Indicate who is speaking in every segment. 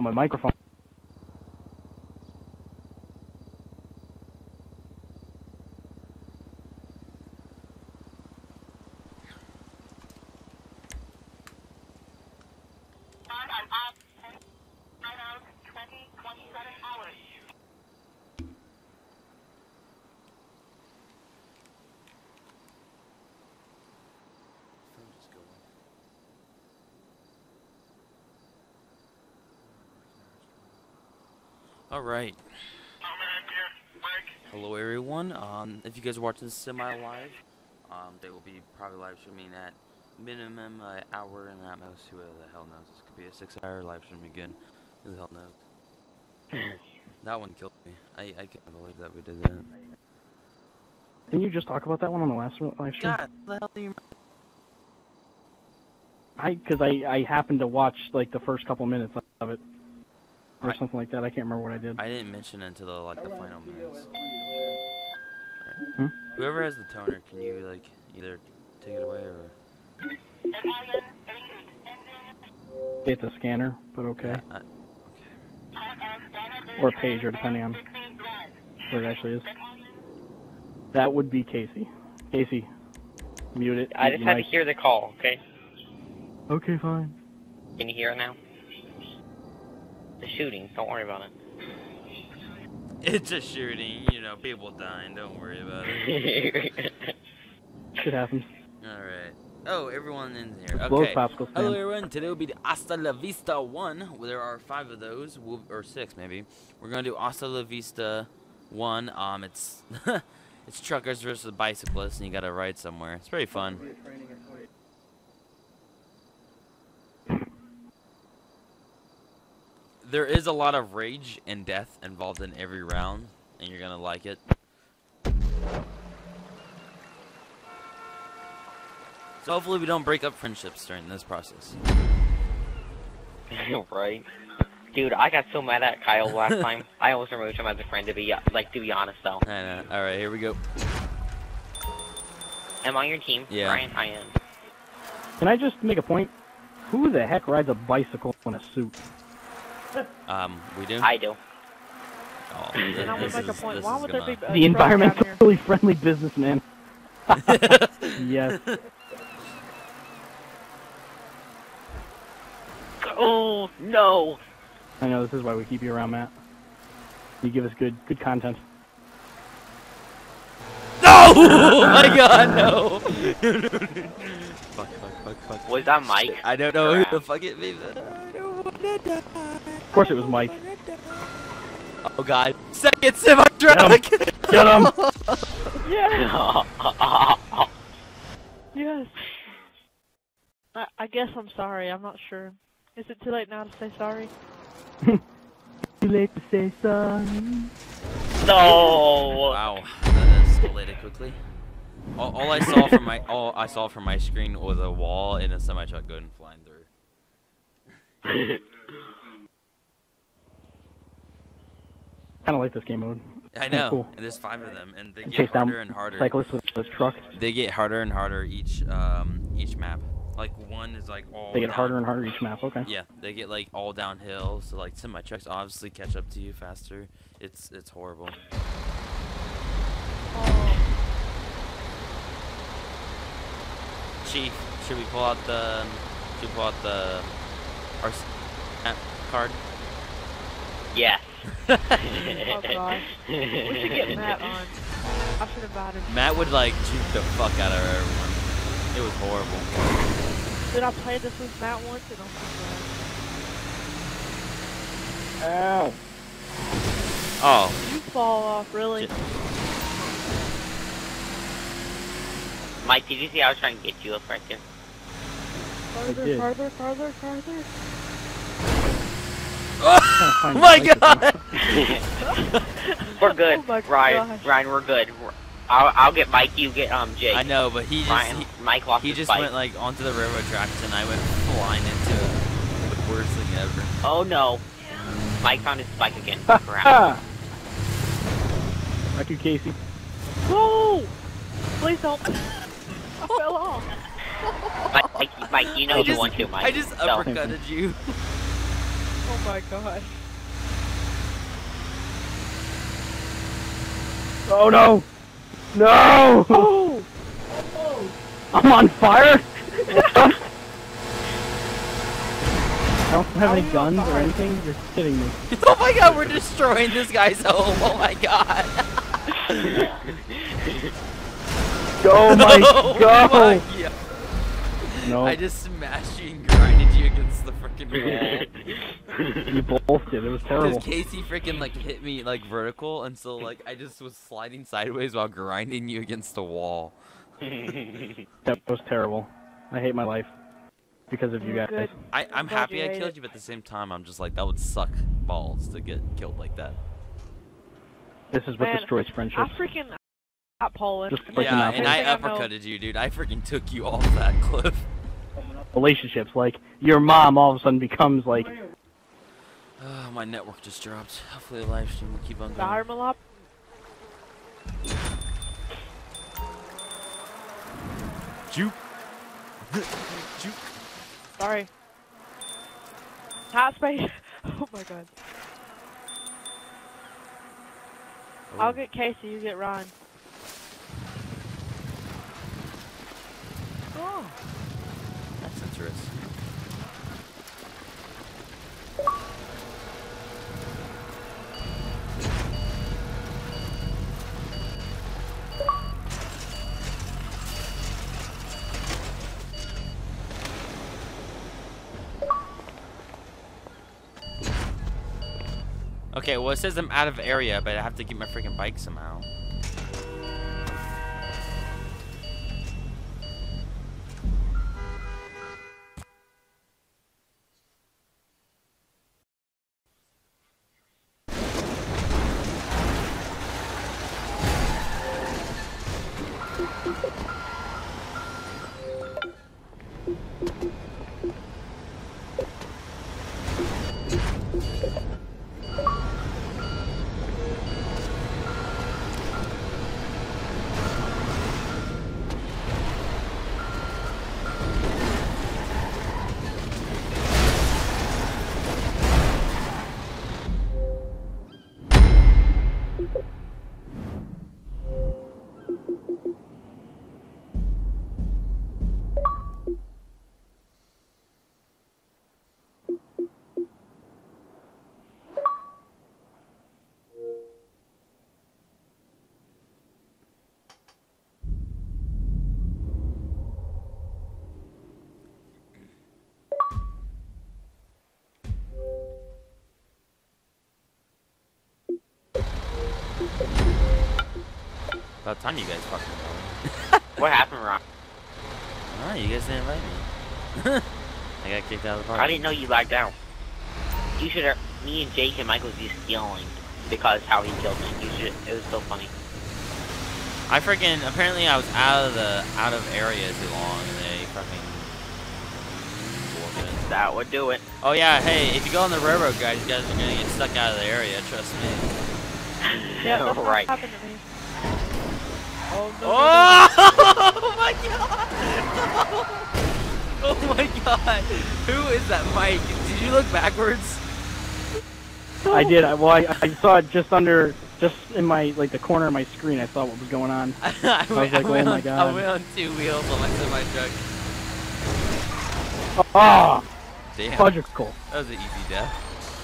Speaker 1: my microphone.
Speaker 2: Alright. Hello everyone. If you guys are watching this semi-live, they will be probably live streaming at minimum an hour and at most. Who the hell knows? This could be a 6-hour live stream again. Who the hell knows? That one killed me. I can't believe that we did that.
Speaker 1: Didn't you just talk about that one on the last live stream?
Speaker 2: God, the hell do you?
Speaker 1: Because I happened to watch like the first couple minutes of it. Or something like that. I can't remember what I did.
Speaker 2: I didn't mention it until the final minutes. Right.
Speaker 1: Hmm?
Speaker 2: Whoever has the toner, can you like either take it away or?
Speaker 1: It's a scanner, but okay.
Speaker 2: Yeah, okay.
Speaker 1: Or a pager, depending on what it actually is. That would be Casey. Casey, mute it.
Speaker 3: I just had to hear the call, okay?
Speaker 1: Okay, fine.
Speaker 3: Can you hear it now? The shooting, don't worry about it.
Speaker 2: It's a shooting, you know, people dying, don't worry about it.
Speaker 1: Shit happens.
Speaker 2: Alright. Oh, everyone in here.
Speaker 1: Blow
Speaker 2: Okay.
Speaker 1: popsicle stand.
Speaker 2: Hello everyone, today will be the Hasta La Vista 1. Well, there are 5 of those, or 6 maybe. We're gonna do Hasta La Vista 1. It's it's truckers versus bicyclists, and you gotta ride somewhere. It's pretty fun. There is a lot of rage and death involved in every round, and you're gonna like it. So hopefully we don't break up friendships during this process.
Speaker 3: Right. Dude, I got so mad at Kyle last time. I almost removed him as a friend, to be honest, though.
Speaker 2: I know. Alright, here we go.
Speaker 3: Am I on your team?
Speaker 2: Yeah.
Speaker 3: Brian, I am.
Speaker 1: Can I just make a point? Who the heck rides a bicycle in a suit?
Speaker 2: We do?
Speaker 3: I do.
Speaker 2: Oh,
Speaker 4: And I would make a point. Why would there be
Speaker 1: The environmentally friendly businessman. Yes.
Speaker 3: Oh, no!
Speaker 1: I know, this is why we keep you around, Matt. You give us good content.
Speaker 2: No! Oh my god, no! Fuck.
Speaker 3: Was that Mike?
Speaker 2: I don't know who the fuck it is. I don't wanna die.
Speaker 1: Of course it was Mike.
Speaker 2: Oh god. Second semi-truck!
Speaker 1: Get him!
Speaker 4: Yes! Yes! I guess I'm sorry, I'm not sure. Is it too late now to say sorry?
Speaker 1: Too late to say sorry.
Speaker 3: No!
Speaker 2: Wow, that escalated quickly. All I saw from my screen was a wall and a semi-truck going flying through.
Speaker 1: Kind of like this game mode.
Speaker 2: I know,
Speaker 1: Cool.
Speaker 2: and there's 5 of them, and they
Speaker 1: Chase
Speaker 2: get
Speaker 1: down
Speaker 2: harder and harder.
Speaker 1: cyclists with this truck.
Speaker 2: They get harder and harder each map. Like one is like all.
Speaker 1: They get
Speaker 2: down.
Speaker 1: harder and harder each map. Okay.
Speaker 2: Yeah, they get like all downhill, so like semi-trucks obviously catch up to you faster. It's horrible.
Speaker 4: Oh,
Speaker 2: Chief, should we pull out the RC map card?
Speaker 3: Yes.
Speaker 4: oh gosh. We should get Matt on. I should invite him.
Speaker 2: Matt would like juke the fuck out of everyone. It was horrible.
Speaker 4: Did I play this with Matt once and I'm so
Speaker 1: Ow.
Speaker 2: Oh.
Speaker 4: glad. You fall off, really?
Speaker 3: Mike, did you see I was trying to get you up right there?
Speaker 4: Farther, farther, farther, farther.
Speaker 2: Oh my god!
Speaker 3: We're good,
Speaker 4: Oh my
Speaker 3: Ryan.
Speaker 4: gosh.
Speaker 3: Ryan, we're good. I'll get Mike. You get Jake.
Speaker 2: I know, but
Speaker 3: Mike lost
Speaker 2: he
Speaker 3: his
Speaker 2: just
Speaker 3: bike.
Speaker 2: went like onto the railroad tracks, and I went flying into it. The worst thing ever.
Speaker 3: Oh no! Mike found his bike again. Crap.
Speaker 1: Thank you, Casey.
Speaker 4: No! Please don't. I fell off.
Speaker 3: Mike, you know you want to, Mike.
Speaker 2: I just
Speaker 3: So-
Speaker 2: uppercutted you.
Speaker 4: Oh my gosh.
Speaker 1: Oh no! No!
Speaker 4: Oh!
Speaker 1: I'm on fire! I don't have
Speaker 4: How are
Speaker 1: any
Speaker 4: you
Speaker 1: guns
Speaker 4: on
Speaker 1: or
Speaker 4: fire?
Speaker 1: anything. You're kidding me.
Speaker 2: Oh my god, we're destroying this guy's home. Oh my god.
Speaker 1: Go, Mike!
Speaker 2: Oh
Speaker 1: Go!
Speaker 2: my god.
Speaker 1: No,
Speaker 2: I just smashed you and grinded you against the freaking wall.
Speaker 1: you both did. It was terrible.
Speaker 2: Because Casey freaking like hit me like vertical, and so like I just was sliding sideways while grinding you against the wall.
Speaker 1: That was terrible. I hate my life because of you
Speaker 4: You're
Speaker 1: guys.
Speaker 4: good.
Speaker 2: I'm
Speaker 4: glad
Speaker 2: happy
Speaker 4: you
Speaker 2: I
Speaker 4: hate
Speaker 2: killed
Speaker 4: it.
Speaker 2: you, but at the same time I'm just like that would suck balls to get killed like that.
Speaker 1: This is what
Speaker 4: Man,
Speaker 1: destroys
Speaker 4: I
Speaker 1: friendships.
Speaker 4: freaking got Poland.
Speaker 1: Just like
Speaker 2: Yeah,
Speaker 1: an
Speaker 2: and I
Speaker 4: Everything I know.
Speaker 2: uppercutted you, dude. I freaking took you off that cliff.
Speaker 1: Relationships, like your mom, all of a sudden becomes like.
Speaker 2: My network just dropped. Hopefully the live stream will keep on going.
Speaker 4: Sorry, Malop.
Speaker 2: Juke. Juke.
Speaker 4: Sorry. Hot space. Oh my god. I'll get Casey, you get Ryan. Oh.
Speaker 2: That's interesting. Okay, well it says I'm out of area, but I have to get my freaking bike somehow. About time you guys fucking know.
Speaker 3: What happened, Rock?
Speaker 2: Oh, you guys didn't invite me. I got kicked out of the party.
Speaker 3: I didn't know you lagged out. You should have. Me and Jake and Michael was just yelling because how he killed me. You should. It was so funny.
Speaker 2: I freaking apparently I was out of area too long, and they fucking. Bullshit.
Speaker 3: That would do it.
Speaker 2: Oh yeah, hey, if you go on the railroad, guys, you guys are gonna get stuck out of the area. Trust me.
Speaker 4: Yeah, that's
Speaker 3: right.
Speaker 4: what happened to me. Oh no.
Speaker 2: Oh my god! Oh my god! Who is that Mike? Did you look backwards?
Speaker 1: I did. I saw it just in my like the corner of my screen. I saw what was going on.
Speaker 2: I
Speaker 1: was like, oh my God.
Speaker 2: I went on 2 wheels on my semi-truck.
Speaker 1: Oh,
Speaker 2: Damn.
Speaker 1: logical.
Speaker 2: That was an easy death.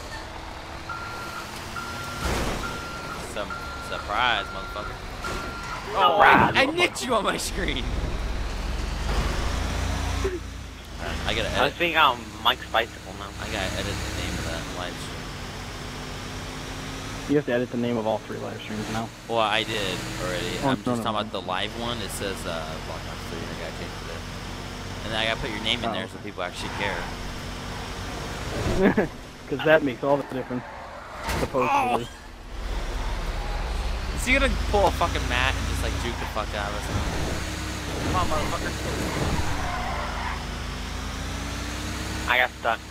Speaker 2: Some surprise, motherfucker. Oh, I nicked you on my screen. I gotta
Speaker 3: I was
Speaker 2: edit.
Speaker 3: thinking on Mike's bicycle now.
Speaker 2: I gotta edit the name of that live stream.
Speaker 1: You have to edit the name of all 3 live streams now.
Speaker 2: Well, I did already.
Speaker 1: Oh,
Speaker 2: I'm
Speaker 1: no,
Speaker 2: just
Speaker 1: no,
Speaker 2: talking
Speaker 1: no.
Speaker 2: about the live one. It says Block Ops 3. I gotta change it. And then I gotta put your name in
Speaker 1: Oh,
Speaker 2: there
Speaker 1: okay.
Speaker 2: so people actually care.
Speaker 1: Because that makes all the difference. Supposedly.
Speaker 2: Is he gonna pull a fucking mat and just like juke the fuck out of us? Come on, motherfucker.
Speaker 3: I got stuck.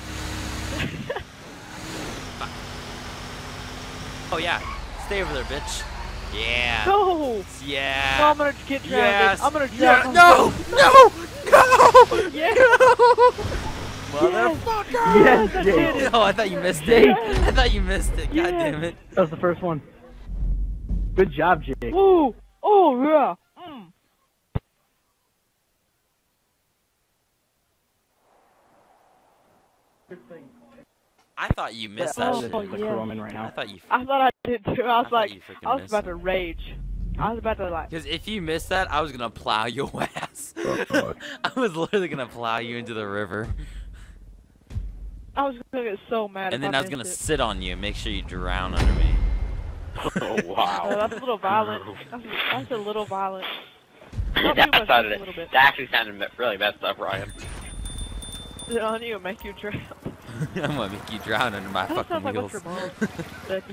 Speaker 2: Oh yeah, stay over there, bitch. Yeah.
Speaker 4: No!
Speaker 2: Yeah.
Speaker 4: No, I'm gonna get drowned.
Speaker 2: Yes.
Speaker 4: I'm gonna
Speaker 2: Yeah.
Speaker 4: drown.
Speaker 2: No! No! No!
Speaker 4: Yeah.
Speaker 2: No! Motherfucker!
Speaker 1: Yes,
Speaker 4: I
Speaker 1: Jake.
Speaker 4: did it.
Speaker 2: Oh, I thought you missed
Speaker 1: Jake.
Speaker 2: it. I thought you missed it. God
Speaker 4: Yes.
Speaker 2: damn it.
Speaker 1: That was the first one. Good job, Jake.
Speaker 4: Woo! Oh yeah.
Speaker 2: I thought you missed that
Speaker 4: Oh,
Speaker 2: shit.
Speaker 1: This is the
Speaker 4: yeah.
Speaker 1: crew I'm in right
Speaker 2: I
Speaker 1: now.
Speaker 2: thought you.
Speaker 4: I thought I did too. I was
Speaker 2: thought
Speaker 4: like,
Speaker 2: you freaking
Speaker 4: I was
Speaker 2: missed
Speaker 4: about
Speaker 2: it.
Speaker 4: to rage. I was about to like.
Speaker 2: Because if you missed that, I was gonna plow your ass. I was literally gonna plow you into the river,
Speaker 4: I was gonna get so mad.
Speaker 2: and
Speaker 4: if
Speaker 2: then I was gonna
Speaker 4: missed it.
Speaker 2: sit on you and make sure you drown under me.
Speaker 3: Oh wow.
Speaker 4: That's a little violent. That's a little violent. Not too
Speaker 3: That
Speaker 4: much,
Speaker 3: sounded,
Speaker 4: just a little bit.
Speaker 3: that actually sounded really messed up, Ryan.
Speaker 4: Sit on you and make you drown.
Speaker 2: I'm gonna make you drown under my
Speaker 4: That
Speaker 2: fucking
Speaker 4: sounds like what
Speaker 2: wheels.
Speaker 4: your mom said.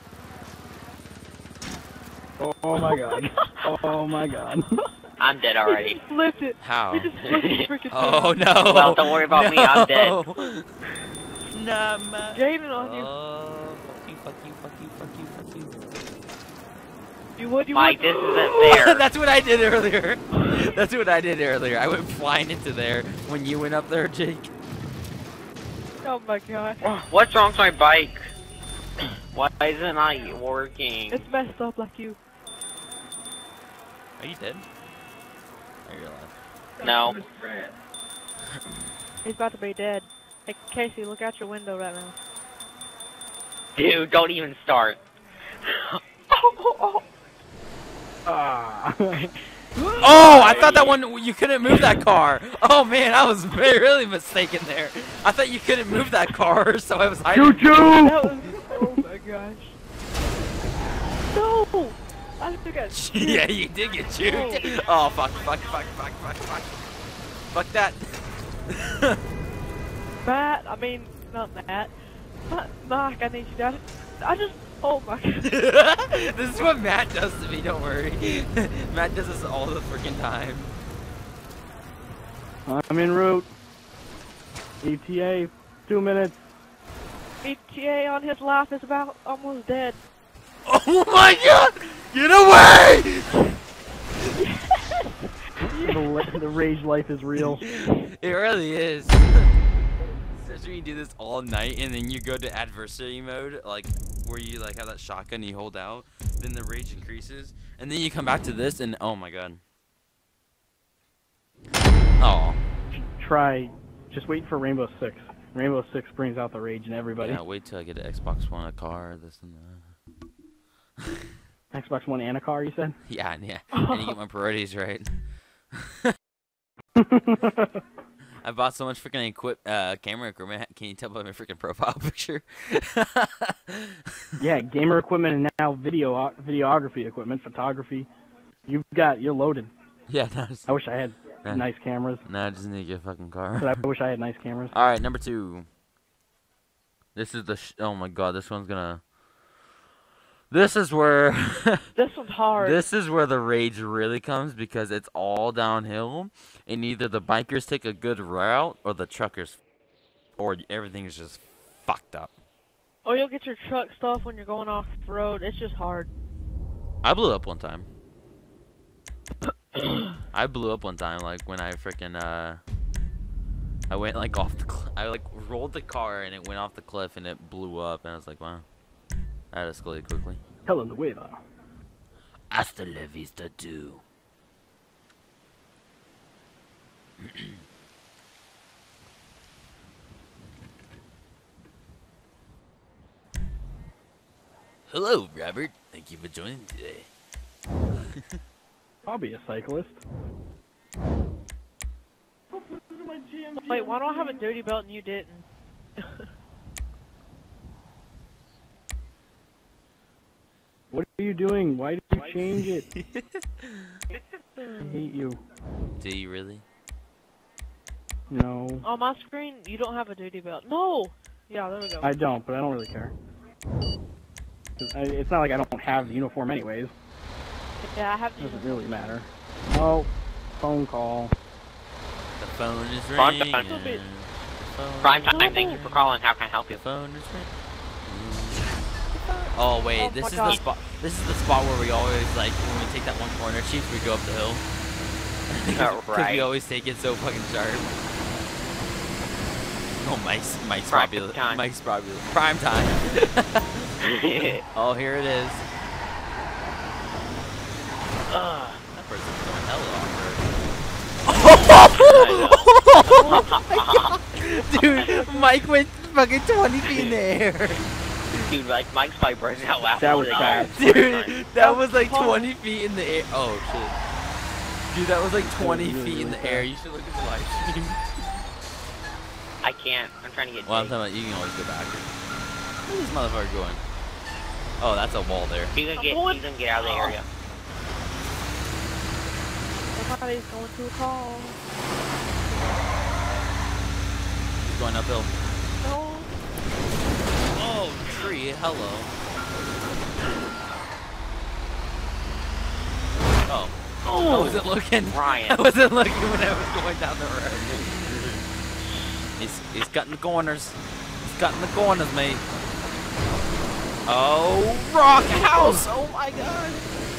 Speaker 1: Oh my god. Oh my god.
Speaker 3: I'm dead
Speaker 4: He
Speaker 3: already.
Speaker 4: just flipped it.
Speaker 2: How?
Speaker 4: He just flipped his freaking
Speaker 2: Oh
Speaker 4: thing.
Speaker 2: no!
Speaker 3: Well, don't worry about me, I'm dead.
Speaker 2: Nah, man.
Speaker 4: Jaden on you.
Speaker 2: Oh, fuck you, fuck you, fuck you, fuck you, fuck you.
Speaker 4: You would, you
Speaker 3: Mike,
Speaker 4: would.
Speaker 3: this isn't fair.
Speaker 2: That's what I did earlier. That's what I did earlier. I went flying into there when you went up there, Jake.
Speaker 4: Oh my god.
Speaker 3: What's wrong with my bike? Why isn't it working?
Speaker 4: It's messed up like you.
Speaker 2: Are you dead? Are you alive?
Speaker 3: No.
Speaker 4: He's about to be dead. Hey, Casey, look out your window right now.
Speaker 3: Dude, don't even start.
Speaker 1: Ah.
Speaker 2: Oh, I thought that one you couldn't move that car. Oh man, I was really mistaken there. I thought you couldn't move that car, so I was hiding.
Speaker 1: Choo choo!
Speaker 4: That was. Oh my gosh. No! I took a.
Speaker 2: Yeah, you did get juked. Oh fuck, fuck, fuck, fuck, fuck, fuck. Fuck that.
Speaker 4: Matt, I mean, not Matt. Mark, I need you to. I just. Oh my god.
Speaker 2: This is what Matt does to me, don't worry. Matt does this all the freaking time.
Speaker 1: I'm en route. ETA, 2 minutes.
Speaker 4: ETA on his life is about almost dead.
Speaker 2: Oh my god! Get away!
Speaker 1: The rage life is real.
Speaker 2: It really is. Especially when you do this all night and then you go to adversary mode, like where you like have that shotgun you hold out, then the rage increases, and then you come back to this and oh my god. Oh.
Speaker 1: Try, just wait for Rainbow Six. Rainbow Six brings out the rage in everybody.
Speaker 2: Yeah, wait till I get an Xbox One, a car, this and that.
Speaker 1: Xbox One and a car, you said?
Speaker 2: Yeah, yeah. And you get my priorities right. I bought so much freaking camera equipment. Can you tell by my freaking profile picture?
Speaker 1: Yeah, gamer equipment and now videography equipment, photography. You're loaded.
Speaker 2: Yeah, no, just,
Speaker 1: I wish I had
Speaker 2: Yeah.
Speaker 1: nice cameras,
Speaker 2: no, I just need to get a fucking car.
Speaker 1: but I wish I had nice cameras.
Speaker 2: All right, number 2. This is the oh my god, this one's gonna. This is where
Speaker 4: This one's hard.
Speaker 2: this is where the rage really comes because it's all downhill, and either the bikers take a good route or the truckers, or everything is just fucked up.
Speaker 4: Or you'll get your truck stuff when you're going off the road. It's just hard.
Speaker 2: I blew up one time. I blew up one time, like when I freaking I went like off the I like rolled the car and it went off the cliff and it blew up and I was like, wow, that escalated quickly.
Speaker 1: Hella nueva.
Speaker 2: Hasta la vista, too. Hello, Robert. Thank you for joining today.
Speaker 1: I'll be a cyclist.
Speaker 4: Wait, why don't I have a duty belt and you didn't?
Speaker 1: What are you doing? Why did you change it? I hate you.
Speaker 2: Do you really?
Speaker 1: No.
Speaker 4: On my screen, you don't have a duty belt. No! Yeah, there we go.
Speaker 1: I don't, but I don't really care. 'Cause it's not like I don't have the uniform anyways.
Speaker 4: Yeah, I have
Speaker 1: It
Speaker 4: to.
Speaker 1: doesn't really matter. Oh, phone call.
Speaker 2: The phone is
Speaker 3: Prime
Speaker 2: ringing.
Speaker 3: time.
Speaker 2: The phone-
Speaker 3: Prime time, thank you for calling. How can I help
Speaker 2: The
Speaker 3: you?
Speaker 2: phone is ringing. Oh wait,
Speaker 4: Oh
Speaker 2: this
Speaker 4: my
Speaker 2: is
Speaker 4: God.
Speaker 2: the spot. This is the spot where we always like when we take that one corner, Chief. We go up the hill. Because we
Speaker 3: Right.
Speaker 2: always take it so fucking sharp. Oh, Mike's
Speaker 3: Prime
Speaker 2: probably
Speaker 3: time.
Speaker 2: Mike's probably prime time. Oh, here it is. That person's going hella awkward. Dude, Mike went fucking 20 feet in the air.
Speaker 3: Dude, like Mike's probably burning out laughing.
Speaker 1: That was fast.
Speaker 2: Dude, that was like 20 feet in the air. Oh shit. Dude, that was like 20 feet in the air. You should look at the live stream.
Speaker 3: I can't. I'm trying to get.
Speaker 2: Well, I'm
Speaker 3: Jake.
Speaker 2: talking about you can always go back. Where's this motherfucker going? Oh, that's a wall there.
Speaker 3: He's gonna get out of the area.
Speaker 4: Somebody's going to a call.
Speaker 2: He's going uphill.
Speaker 4: No.
Speaker 2: Oh, tree, hello. Oh. I wasn't looking.
Speaker 3: Ryan.
Speaker 2: I wasn't looking when I was going down the road. He's cutting the corners. He's cutting the corners, mate. Oh, rock house! Oh my god!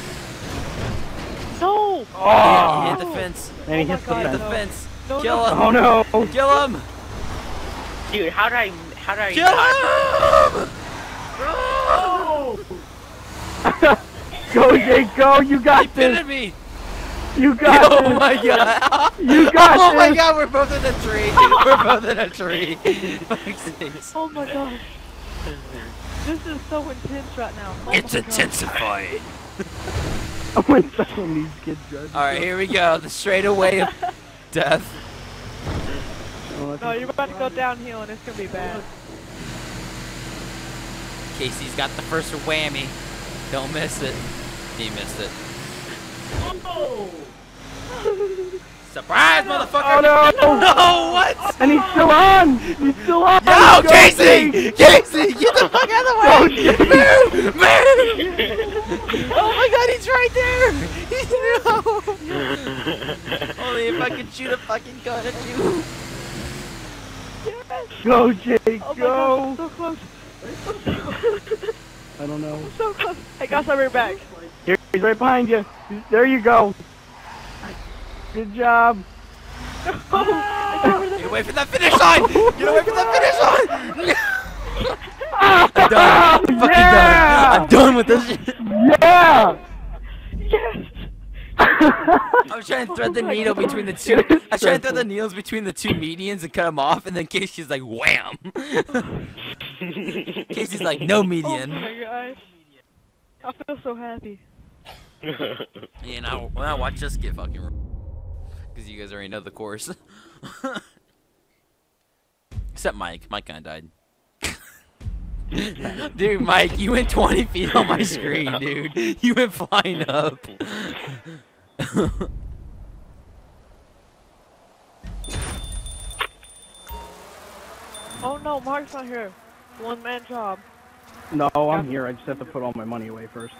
Speaker 4: No!
Speaker 2: Oh, he hit the fence.
Speaker 1: And he
Speaker 4: Oh my
Speaker 1: hits the
Speaker 4: God,
Speaker 2: Hit the
Speaker 1: fence.
Speaker 2: fence.
Speaker 4: No,
Speaker 2: Kill
Speaker 4: no.
Speaker 2: him!
Speaker 1: Oh no!
Speaker 2: Kill him!
Speaker 3: Dude, how did I
Speaker 2: Kill
Speaker 3: not-
Speaker 2: him!
Speaker 1: Go, Jake, go! You
Speaker 2: He
Speaker 1: got
Speaker 2: pitted
Speaker 1: this!
Speaker 2: me!
Speaker 1: You got
Speaker 2: Oh
Speaker 1: this!
Speaker 2: my god!
Speaker 1: You got
Speaker 2: Oh my
Speaker 1: this!
Speaker 2: god, we're both in a tree! We're both in a tree! Fuck's sakes.
Speaker 4: Oh my gosh. This is so intense right now. Oh
Speaker 2: It's
Speaker 4: my gosh.
Speaker 2: intensifying.
Speaker 1: When someone needs kids judged.
Speaker 2: Alright, here we go. The straightaway of death.
Speaker 4: No, you're about to go downhill and it's gonna be bad.
Speaker 2: Casey's got the first whammy. Don't miss it. He missed it. Surprise, motherfucker!
Speaker 1: Oh no!
Speaker 2: No, what?
Speaker 1: And he's still on! He's still on!
Speaker 2: No,
Speaker 1: Go,
Speaker 2: Casey!
Speaker 1: Jake!
Speaker 2: Casey, get the fuck out of the
Speaker 1: Go,
Speaker 2: way!
Speaker 1: Jake!
Speaker 2: Move! Move! Oh my god, he's right there! No! Only if I could shoot a fucking gun at you.
Speaker 4: Yes!
Speaker 1: Go, Jake,
Speaker 4: Oh my
Speaker 1: go!
Speaker 4: gosh, so close.
Speaker 1: I don't know.
Speaker 4: So close. Hey guys, I'll be right back.
Speaker 1: Here, he's right behind you. There you go. Good job.
Speaker 2: Get away from that finish line! Get away from that finish line! I'm done. I'm fucking
Speaker 1: Yeah!
Speaker 2: done. I'm done with this shit.
Speaker 1: Yeah!
Speaker 4: Yes!
Speaker 2: I was trying to thread the needle between the two. I was trying to thread the needles between the two medians and cut them off, and then Casey's like, wham! Casey's like, no
Speaker 4: Oh
Speaker 2: median.
Speaker 4: my gosh. I feel so happy.
Speaker 2: Yeah, now when I watch this get fucking, because you guys already know the course. Except Mike. Mike kind of died. Dude, Mike, you went 20 feet on my screen, dude. You went flying up.
Speaker 4: Oh no, Mark's not here. One man job.
Speaker 1: No, I'm here. I just have to put all my money away first.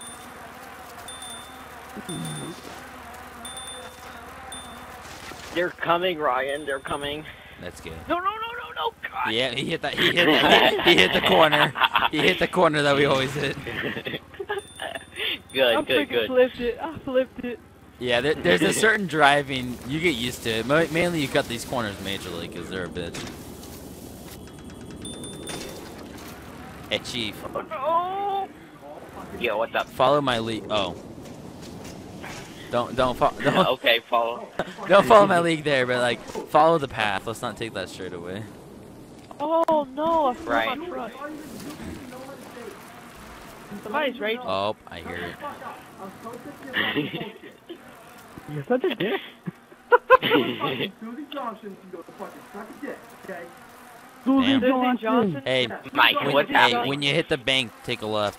Speaker 3: They're coming, Ryan. They're coming.
Speaker 2: That's good.
Speaker 3: No, no, no, no, no. God.
Speaker 2: Yeah, he hit that. He hit that. He hit the corner. He hit the corner that we always hit.
Speaker 3: Good,
Speaker 4: I
Speaker 3: good,
Speaker 4: freaking
Speaker 3: good.
Speaker 4: flipped it. I flipped it.
Speaker 2: Yeah, there's a certain driving you get used to it. Mainly you cut these corners majorly because they're a bitch. Hey, Chief.
Speaker 3: Oh. Yo, what's up?
Speaker 2: Follow my lead. Oh. Don't don't
Speaker 3: Okay, follow.
Speaker 2: don't follow my league there, but like follow the path. Let's not take that straight away.
Speaker 4: Oh no, I flipped
Speaker 3: Right.
Speaker 4: my truck. Somebody's raging.
Speaker 2: Oh, I hear it.
Speaker 1: You're such a dick.
Speaker 5: Susie Johnson can go to fucking suck a dick, okay?
Speaker 1: Susie
Speaker 2: Damn.
Speaker 1: Johnson.
Speaker 4: Johnson.
Speaker 2: Hey,
Speaker 3: Mike, what's happening?
Speaker 2: when you hit the bank, take a left.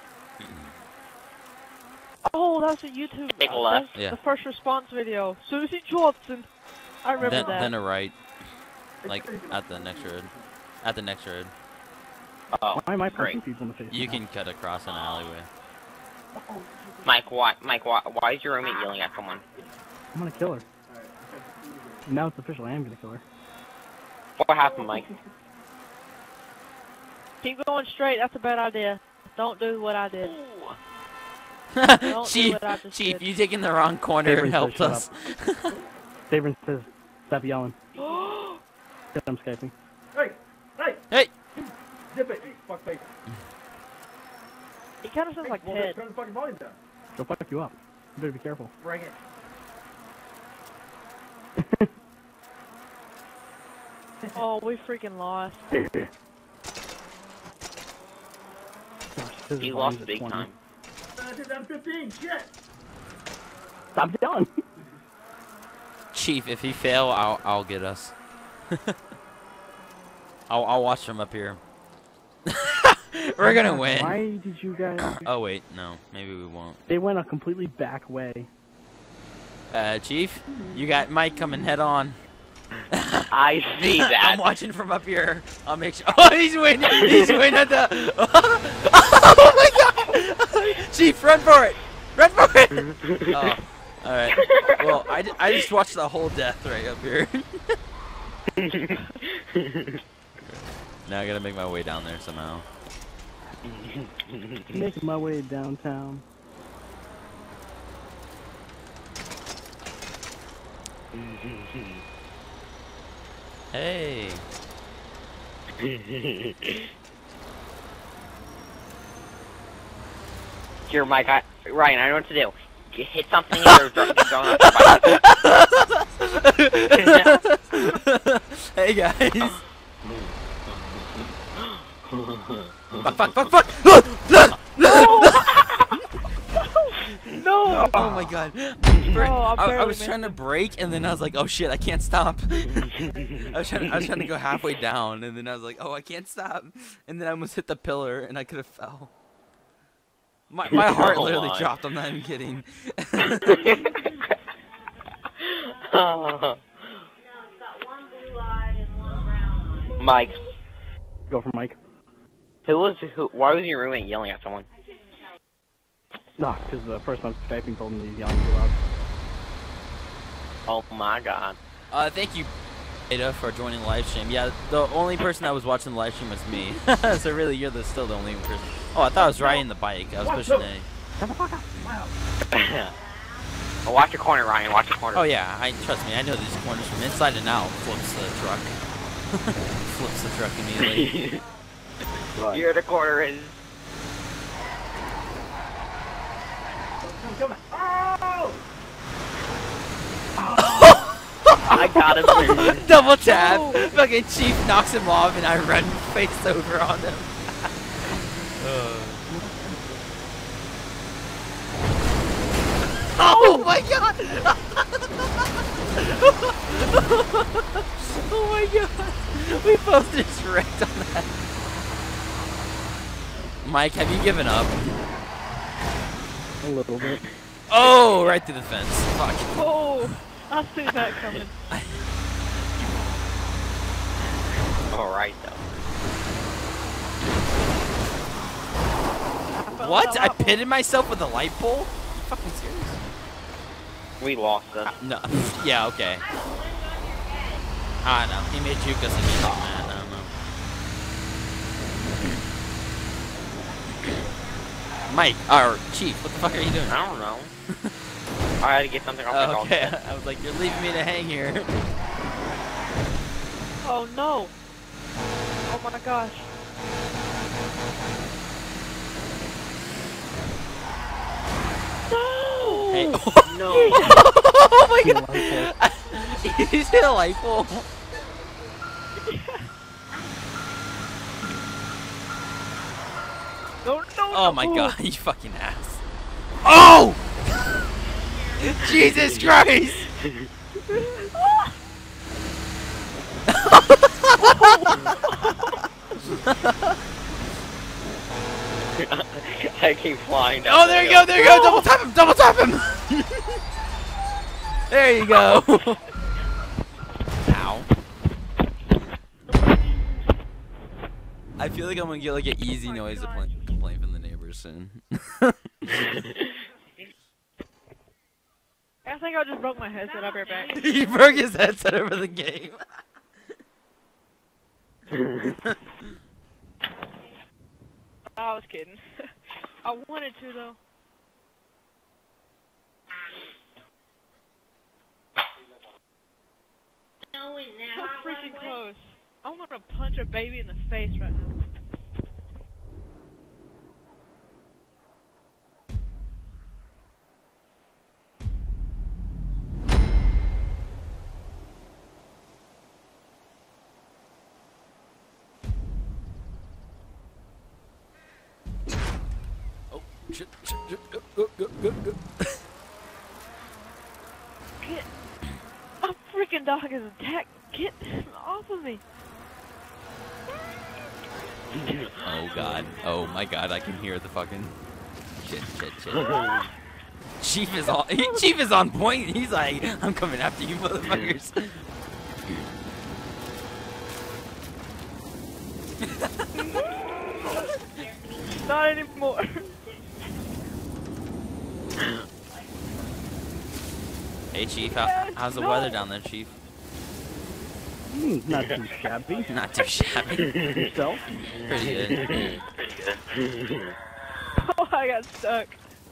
Speaker 4: Oh, that's a YouTube.
Speaker 3: Take a left.
Speaker 4: That's
Speaker 2: Yeah.
Speaker 4: the first response video. Susie Johnson. I remember
Speaker 2: Then,
Speaker 4: that.
Speaker 2: then a right, like at the next road. At the next road,
Speaker 3: Oh,
Speaker 1: Why am I
Speaker 3: great.
Speaker 1: punching people in the face?
Speaker 2: you can cut across an alleyway.
Speaker 3: Mike, why is your roommate yelling at someone?
Speaker 1: I'm gonna kill her. Now it's official. I am gonna kill her.
Speaker 3: What happened, Mike?
Speaker 4: Keep going straight. That's a bad idea. Don't do what I did. Don't do
Speaker 2: Chief,
Speaker 4: what I just
Speaker 2: Chief,
Speaker 4: did.
Speaker 2: you taking the wrong corner
Speaker 1: Avery says
Speaker 2: helped
Speaker 1: shut
Speaker 2: us.
Speaker 1: Saverin says, stop yelling. I'm Skyping.
Speaker 5: Hey, Zip it, you fuckface.
Speaker 4: He kind of sounds like
Speaker 5: Well,
Speaker 4: Ted.
Speaker 5: turn the fucking volume down.
Speaker 1: She'll fuck you up. You better be careful.
Speaker 5: Bring it.
Speaker 4: Oh, we freaking lost.
Speaker 3: He lost big time.
Speaker 5: Down 15, shit!
Speaker 1: Stop yelling.
Speaker 2: Chief, if he fail, I'll get us. I'll watch from up here. We're gonna win.
Speaker 1: Why did you guys...
Speaker 2: Oh wait, no, maybe we won't.
Speaker 1: They went a completely back way.
Speaker 2: Chief, you got Mike coming head on.
Speaker 3: I see that.
Speaker 2: I'm watching from up here. I'll make sure. Oh, he's winning. He's winning at the. Oh my God! Chief, run for it! Run for it! Oh, all right. Well, I just watched the whole death right up here. Now I gotta make my way down there somehow.
Speaker 1: Making my way downtown.
Speaker 2: Hey.
Speaker 3: Here, Mike. Ryan, I know what to do. You hit something and you're throwing up the bike.
Speaker 2: Hey guys. Fuck! No! Oh my God! I was trying to brake, and then I was like, "Oh shit, I can't stop." I was trying to go halfway down, and then I was like, "Oh, I can't stop," and then I almost hit the pillar, and I could have fell. My heart literally dropped. I'm not even kidding.
Speaker 3: Mike.
Speaker 1: Go for Mike.
Speaker 3: Why was your roommate yelling at someone?
Speaker 1: No, because the person I was typing told me he was yelling too loud.
Speaker 3: Oh my God.
Speaker 2: Thank you, Ada, for joining the live stream. Yeah, the only person that was watching the live stream was me. So really, you're still the only person. Oh, I thought I was riding the bike. I was pushing A.
Speaker 1: Shut the fuck up.
Speaker 3: Oh, watch your corner, Ryan. Watch your corner.
Speaker 2: Oh yeah, trust me. I know these corners from inside and out. Flips the truck. Flips the truck immediately.
Speaker 3: Here the corner is.
Speaker 5: Oh!
Speaker 3: I got him.
Speaker 2: Double tap. No. Fucking Chief knocks him off, and I run face over on him. Oh my God! Oh my God! We both just wrecked on that. Mike, have you given up?
Speaker 1: A little bit.
Speaker 2: Oh, right through the fence. Fuck.
Speaker 4: Oh, I see that coming.
Speaker 3: Alright, though.
Speaker 2: What? I pitted myself with a light pole? Are you fucking serious?
Speaker 3: We lost them.
Speaker 2: No. Yeah, okay. I don't know. He made juke us into like that. I don't know. Mike, or Chief, what the fuck are you doing?
Speaker 3: I don't know. I had to get something off my dog's
Speaker 2: Okay,
Speaker 3: head.
Speaker 2: I was like, you're leaving me to hang here.
Speaker 4: Oh no! Oh my gosh! No!
Speaker 2: Hey.
Speaker 3: No.
Speaker 2: Oh my God! You hit a light pole.
Speaker 4: No!
Speaker 2: Oh my God, you fucking ass. Oh! Jesus Christ!
Speaker 3: I keep flying down.
Speaker 2: Oh, there you go, there you go! Double tap him! Double tap him! There you go! Ow. I feel like I'm gonna get like an easy noise complaint from the neighbors soon.
Speaker 4: I think I just broke my headset. I'll be right back.
Speaker 2: He broke his headset over the game.
Speaker 4: I was kidding. I wanted to though. So freaking close. I want to punch a baby in the face right now.
Speaker 2: Shit, go.
Speaker 4: Get. A freaking dog is attacked. Get off of me.
Speaker 2: Oh god. Oh my god, I can hear the fucking shit. Chief is on point. He's like, I'm coming after you motherfuckers.
Speaker 4: Not anymore.
Speaker 2: Hey Chief, how's the weather down there, Chief?
Speaker 1: Not too shabby.
Speaker 2: Not too shabby.
Speaker 1: Yourself?
Speaker 2: Pretty good.
Speaker 4: Oh, I got stuck.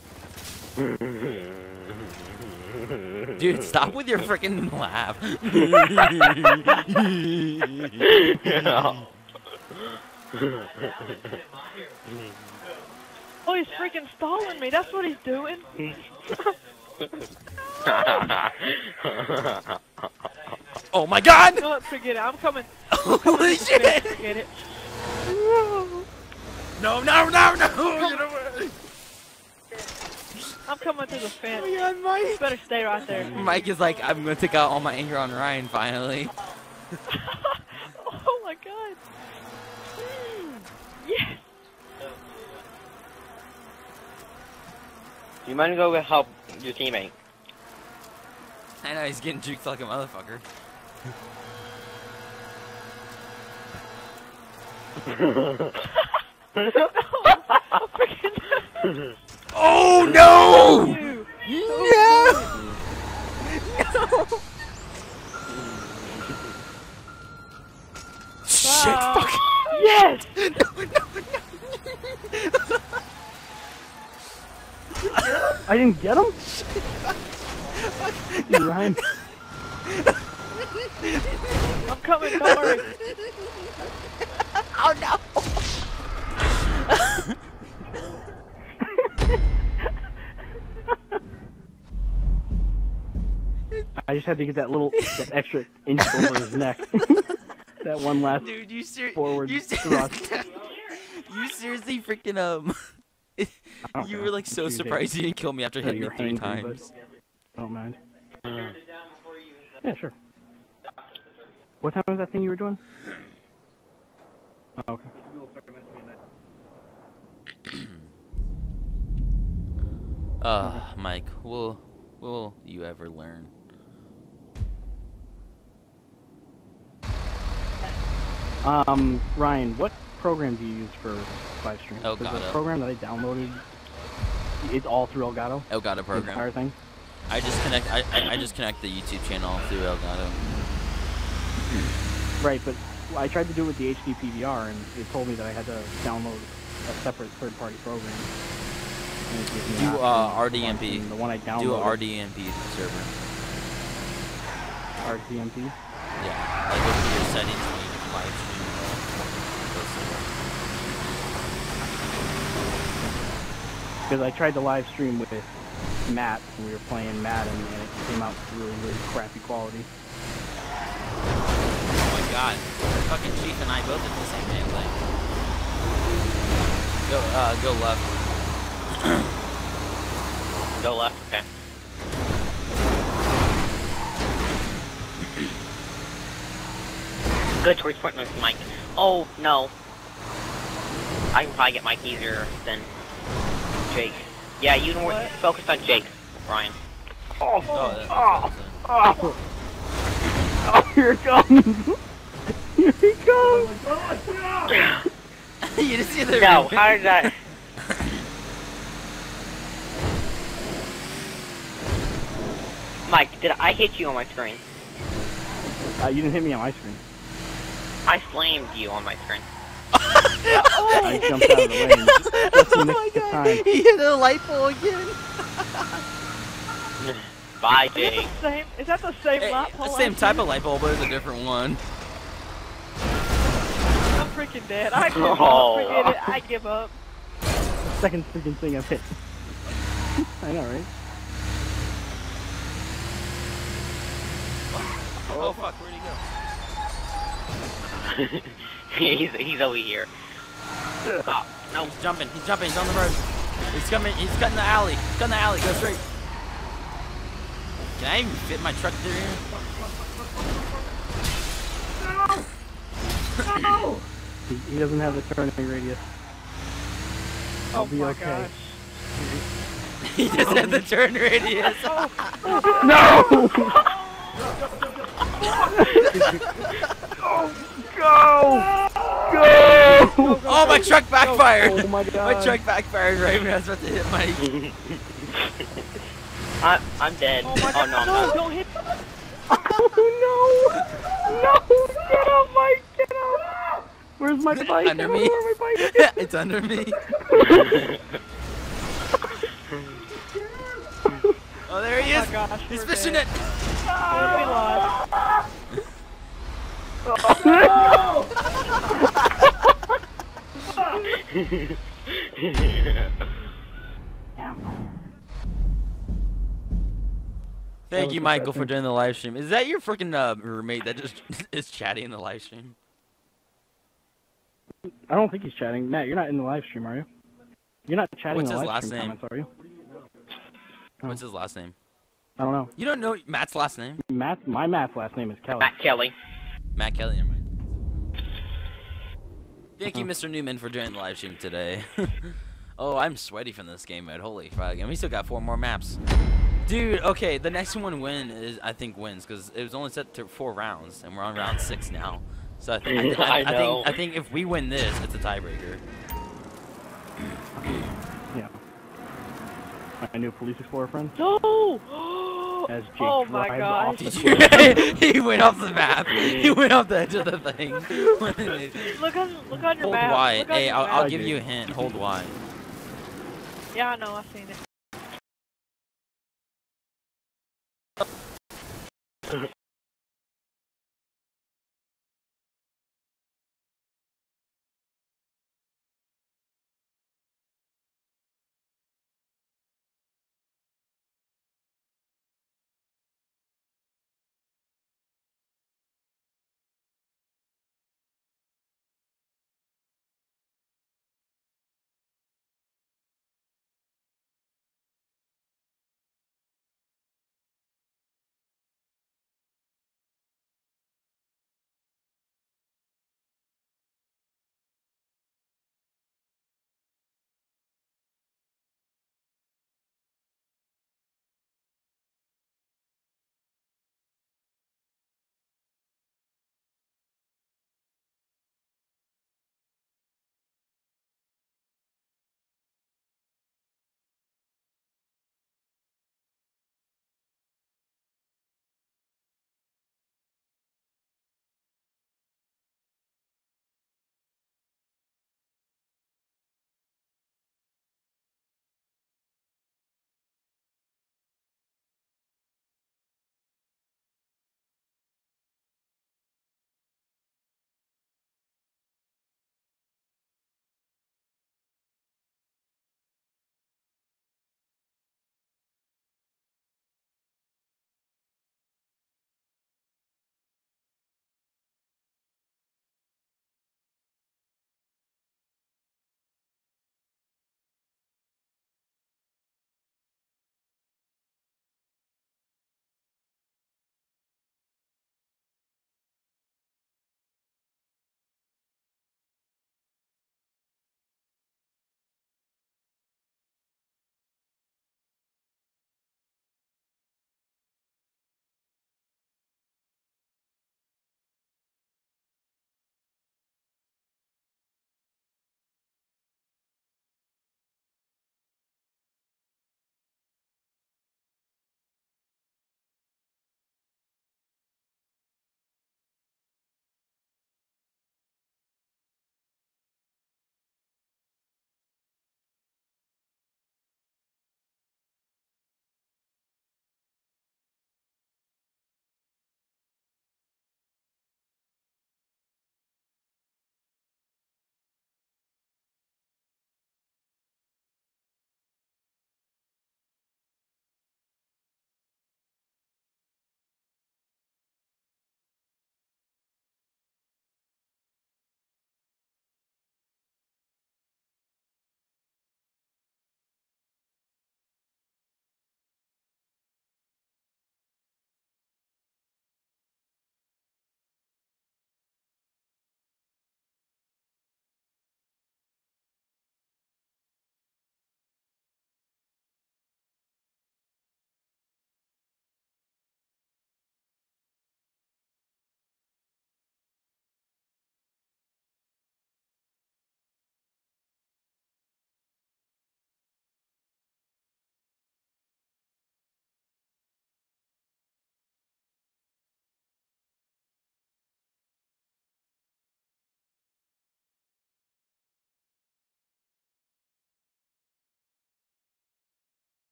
Speaker 2: Dude, stop with your freaking laugh.
Speaker 4: Oh, he's freaking stalling me. That's what he's doing.
Speaker 2: Oh my god!
Speaker 4: You know what? Forget it. I'm coming.
Speaker 2: Holy shit!
Speaker 4: Forget it.
Speaker 2: No! Get away!
Speaker 4: I'm coming to the fence.
Speaker 2: Oh my god, Mike!
Speaker 4: You better stay right there.
Speaker 2: Mike is like, I'm gonna take out all my anger on Ryan finally.
Speaker 4: Oh my god. Yes.
Speaker 3: You might go help your teammate.
Speaker 2: I know, he's getting juked like a motherfucker. Oh no! No! Shit, fuck!
Speaker 4: Yes!
Speaker 1: I didn't get him? Ryan.
Speaker 4: I'm coming, don't worry.
Speaker 2: Oh no!
Speaker 1: I just had to get that extra inch over his neck. That one last
Speaker 2: Dude,
Speaker 1: forward thrust.
Speaker 2: You seriously freaking you were like so surprised you didn't kill me after hitting me 3 times.
Speaker 1: Don't mind. Yeah, sure. What time was that thing you were doing? Oh, okay.
Speaker 2: Mike, will you ever learn?
Speaker 1: Ryan, what program do you use for live stream?
Speaker 2: Elgato.
Speaker 1: There's a program that I downloaded. It's all through Elgato.
Speaker 2: Elgato
Speaker 1: The
Speaker 2: program.
Speaker 1: entire thing.
Speaker 2: I just connect the YouTube channel through Elgato.
Speaker 1: Right, but I tried to do it with the HD PVR, and it told me that I had to download a separate third-party program. And it gives me
Speaker 2: Do
Speaker 1: an option
Speaker 2: RDMP.
Speaker 1: from the one I downloaded.
Speaker 2: Do a RDMP server.
Speaker 1: RDMP.
Speaker 2: Yeah, like go to your settings and you can live stream.
Speaker 1: Because I tried to live stream with Matt, and we were playing Madden, and it came out really, really crappy quality.
Speaker 2: Oh my god, fucking Chief and I both did the same damn thing. Go left.
Speaker 3: Go left, okay. Good choice point, Mike. Oh, no. I can probably get Mike easier than Jake. Yeah, you know what? Focus on Jake, Ryan.
Speaker 2: Oh,
Speaker 1: Oh, here it comes! Here it comes!
Speaker 2: You didn't see the
Speaker 3: No, how did that... Mike, did I hit you on my screen?
Speaker 1: You didn't hit me on my screen.
Speaker 3: I slammed you on my screen.
Speaker 1: I jumped out of the range. Just
Speaker 2: Oh
Speaker 1: missed
Speaker 2: my
Speaker 1: the
Speaker 2: god,
Speaker 1: time.
Speaker 2: he hit a light pole again.
Speaker 3: Bye, Jake.
Speaker 4: Is that the same light pole?
Speaker 2: Same type of light bulb, but it's a different one.
Speaker 4: I'm freaking dead. I give up.
Speaker 3: Oh.
Speaker 4: Forget it. I give up.
Speaker 1: The second freaking thing I've hit. I know, right?
Speaker 2: Oh fuck, where'd he go?
Speaker 3: he's over here. Oh, no.
Speaker 2: He's jumping, he's on the road. He's coming. He's cutting the alley. He's cutting the alley. Go straight. Can I even fit my truck through here?
Speaker 5: No!
Speaker 1: He doesn't have the turning radius. I'll be
Speaker 4: my
Speaker 1: okay.
Speaker 4: gosh.
Speaker 2: He just had the turn radius.
Speaker 1: No! Go! Go!
Speaker 2: Oh, my truck backfired.
Speaker 1: Oh my god.
Speaker 2: My truck backfired right when I was about to hit Mike.
Speaker 3: I'm dead.
Speaker 4: Oh my god,
Speaker 3: no, I'm
Speaker 4: no,
Speaker 3: not.
Speaker 4: don't hit
Speaker 1: Oh no! No! Get up, Mike! Get up! Where's my bike?
Speaker 2: Under
Speaker 1: I don't know
Speaker 2: me.
Speaker 1: where my bike is.
Speaker 2: It's under me. Oh, there he
Speaker 4: Oh
Speaker 2: is.
Speaker 4: my gosh,
Speaker 2: He's
Speaker 4: we're
Speaker 2: fishing
Speaker 4: dead.
Speaker 2: it.
Speaker 4: We lost.
Speaker 2: Thank
Speaker 1: was
Speaker 2: you, Michael, for
Speaker 1: depressing.
Speaker 2: doing the live stream. Is that your freaking roommate that just is chatting in the live stream?
Speaker 1: I don't think he's chatting. Matt, you're not in the live stream, are you? You're not chatting
Speaker 2: What's
Speaker 1: in the
Speaker 2: his
Speaker 1: live
Speaker 2: last
Speaker 1: stream
Speaker 2: name?
Speaker 1: comments, are you?
Speaker 2: What's his last name?
Speaker 1: I don't know.
Speaker 2: You don't know Matt's last name?
Speaker 1: My Matt's last name is Kelly.
Speaker 3: Matt Kelly.
Speaker 2: Matt Kelly, never mind. Thank you, Mr. Newman, for joining the live stream today. Oh, I'm sweaty from this game mode. Holy fuck. And we still got 4 more maps. Dude, okay, the next one I think wins, because it was only set to 4 rounds, and we're on round 6 now. So I think I think if we win this, it's a tiebreaker.
Speaker 1: Yeah. My new police explorer friend.
Speaker 4: No!
Speaker 1: As Jake
Speaker 4: Oh my
Speaker 1: drives
Speaker 4: gosh.
Speaker 1: off the
Speaker 2: Did you? He went off the map. He went off the edge of the thing.
Speaker 4: Look on your
Speaker 2: Hold
Speaker 4: map.
Speaker 2: Y.
Speaker 4: Look on
Speaker 2: Hey,
Speaker 4: your
Speaker 2: I'll
Speaker 4: map.
Speaker 2: give you a hint. Hold Y.
Speaker 4: Yeah, I know, I've seen it.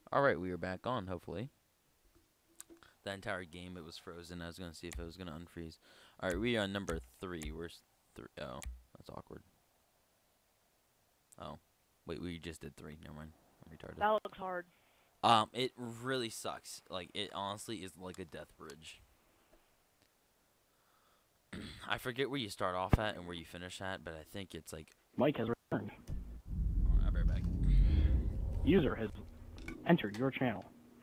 Speaker 2: Alright, we are back on, hopefully. The entire game, it was frozen. I was going to see if it was going to unfreeze. Alright, we are on number 3. Where's 3? Oh, that's awkward. Oh. Wait, we just did 3. Never mind. I'm retarded.
Speaker 4: That looks hard.
Speaker 2: It really sucks. Like, it honestly is like a death bridge. I forget where you start off at and where you finish at, but I think it's like...
Speaker 1: Mike has returned.
Speaker 2: I'll be right back.
Speaker 1: User has entered your channel.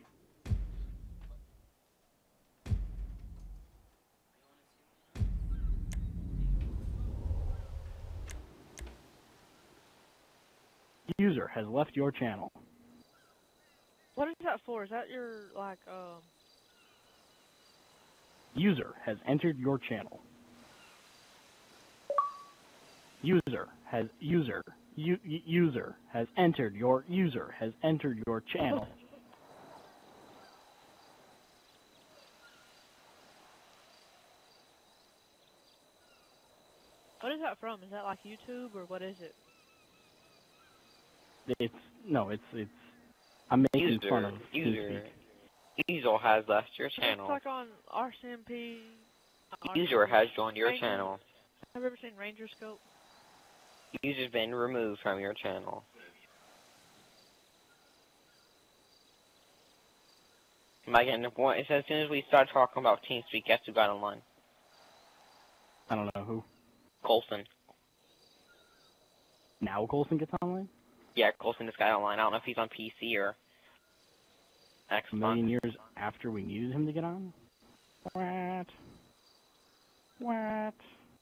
Speaker 1: User has left your channel.
Speaker 4: What is that for? Is that your, like,
Speaker 1: User has entered your channel. User has entered your channel.
Speaker 4: what is that from? Is that like YouTube or what is it?
Speaker 1: It's I'm making fun of
Speaker 3: User.
Speaker 1: TeamSpeak.
Speaker 3: User has left your
Speaker 4: It's
Speaker 3: channel.
Speaker 4: like on RCMP.
Speaker 3: User has joined your
Speaker 4: Ranger.
Speaker 3: channel.
Speaker 4: Have you ever seen Ranger Scope?
Speaker 3: User's been removed from your channel. Mike, and as soon as we start talking about TeamSpeak, guess who got online?
Speaker 1: I don't know who.
Speaker 3: Colson.
Speaker 1: Now Colson gets online?
Speaker 3: Yeah, Colson just got online. I don't know if he's on PC or
Speaker 1: A
Speaker 3: Xbox.
Speaker 1: million years after we needed him to get on? What?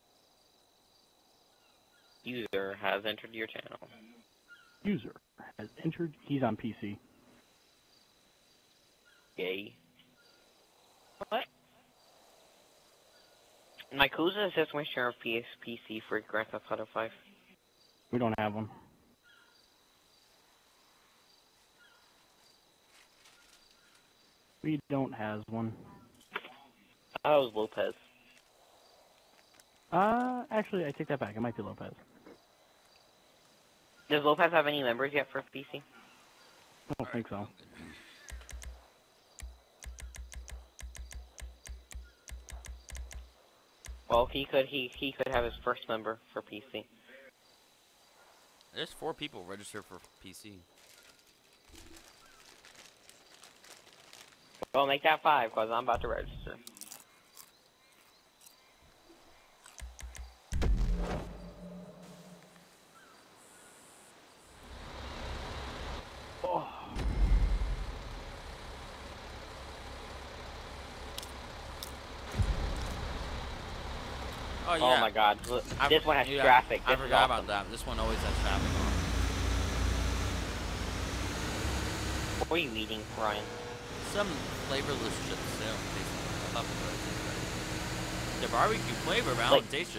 Speaker 3: User has entered your channel.
Speaker 1: User has entered. He's on PC.
Speaker 3: Yay.
Speaker 4: What?
Speaker 3: Mike, who's the system share of PC for Grand Theft Auto 5?
Speaker 1: We don't have one. We don't have one.
Speaker 3: Oh, it was Lopez.
Speaker 1: Actually, I take that back. It might be Lopez.
Speaker 3: Does Lopez have any members yet for PC?
Speaker 1: I don't think so.
Speaker 3: Well, he could have his first member for PC.
Speaker 2: There's 4 people registered for PC.
Speaker 3: Well, make that 5, because I'm about to register.
Speaker 2: Oh, yeah.
Speaker 3: Oh my god, look, this one has
Speaker 2: yeah,
Speaker 3: traffic.
Speaker 2: I
Speaker 3: This is
Speaker 2: forgot
Speaker 3: awesome.
Speaker 2: about that. This one always has traffic on.
Speaker 3: What were you eating, Ryan?
Speaker 2: Some flavorless chips. They don't taste like I thought they would taste right. They're barbecue flavor, but I don't taste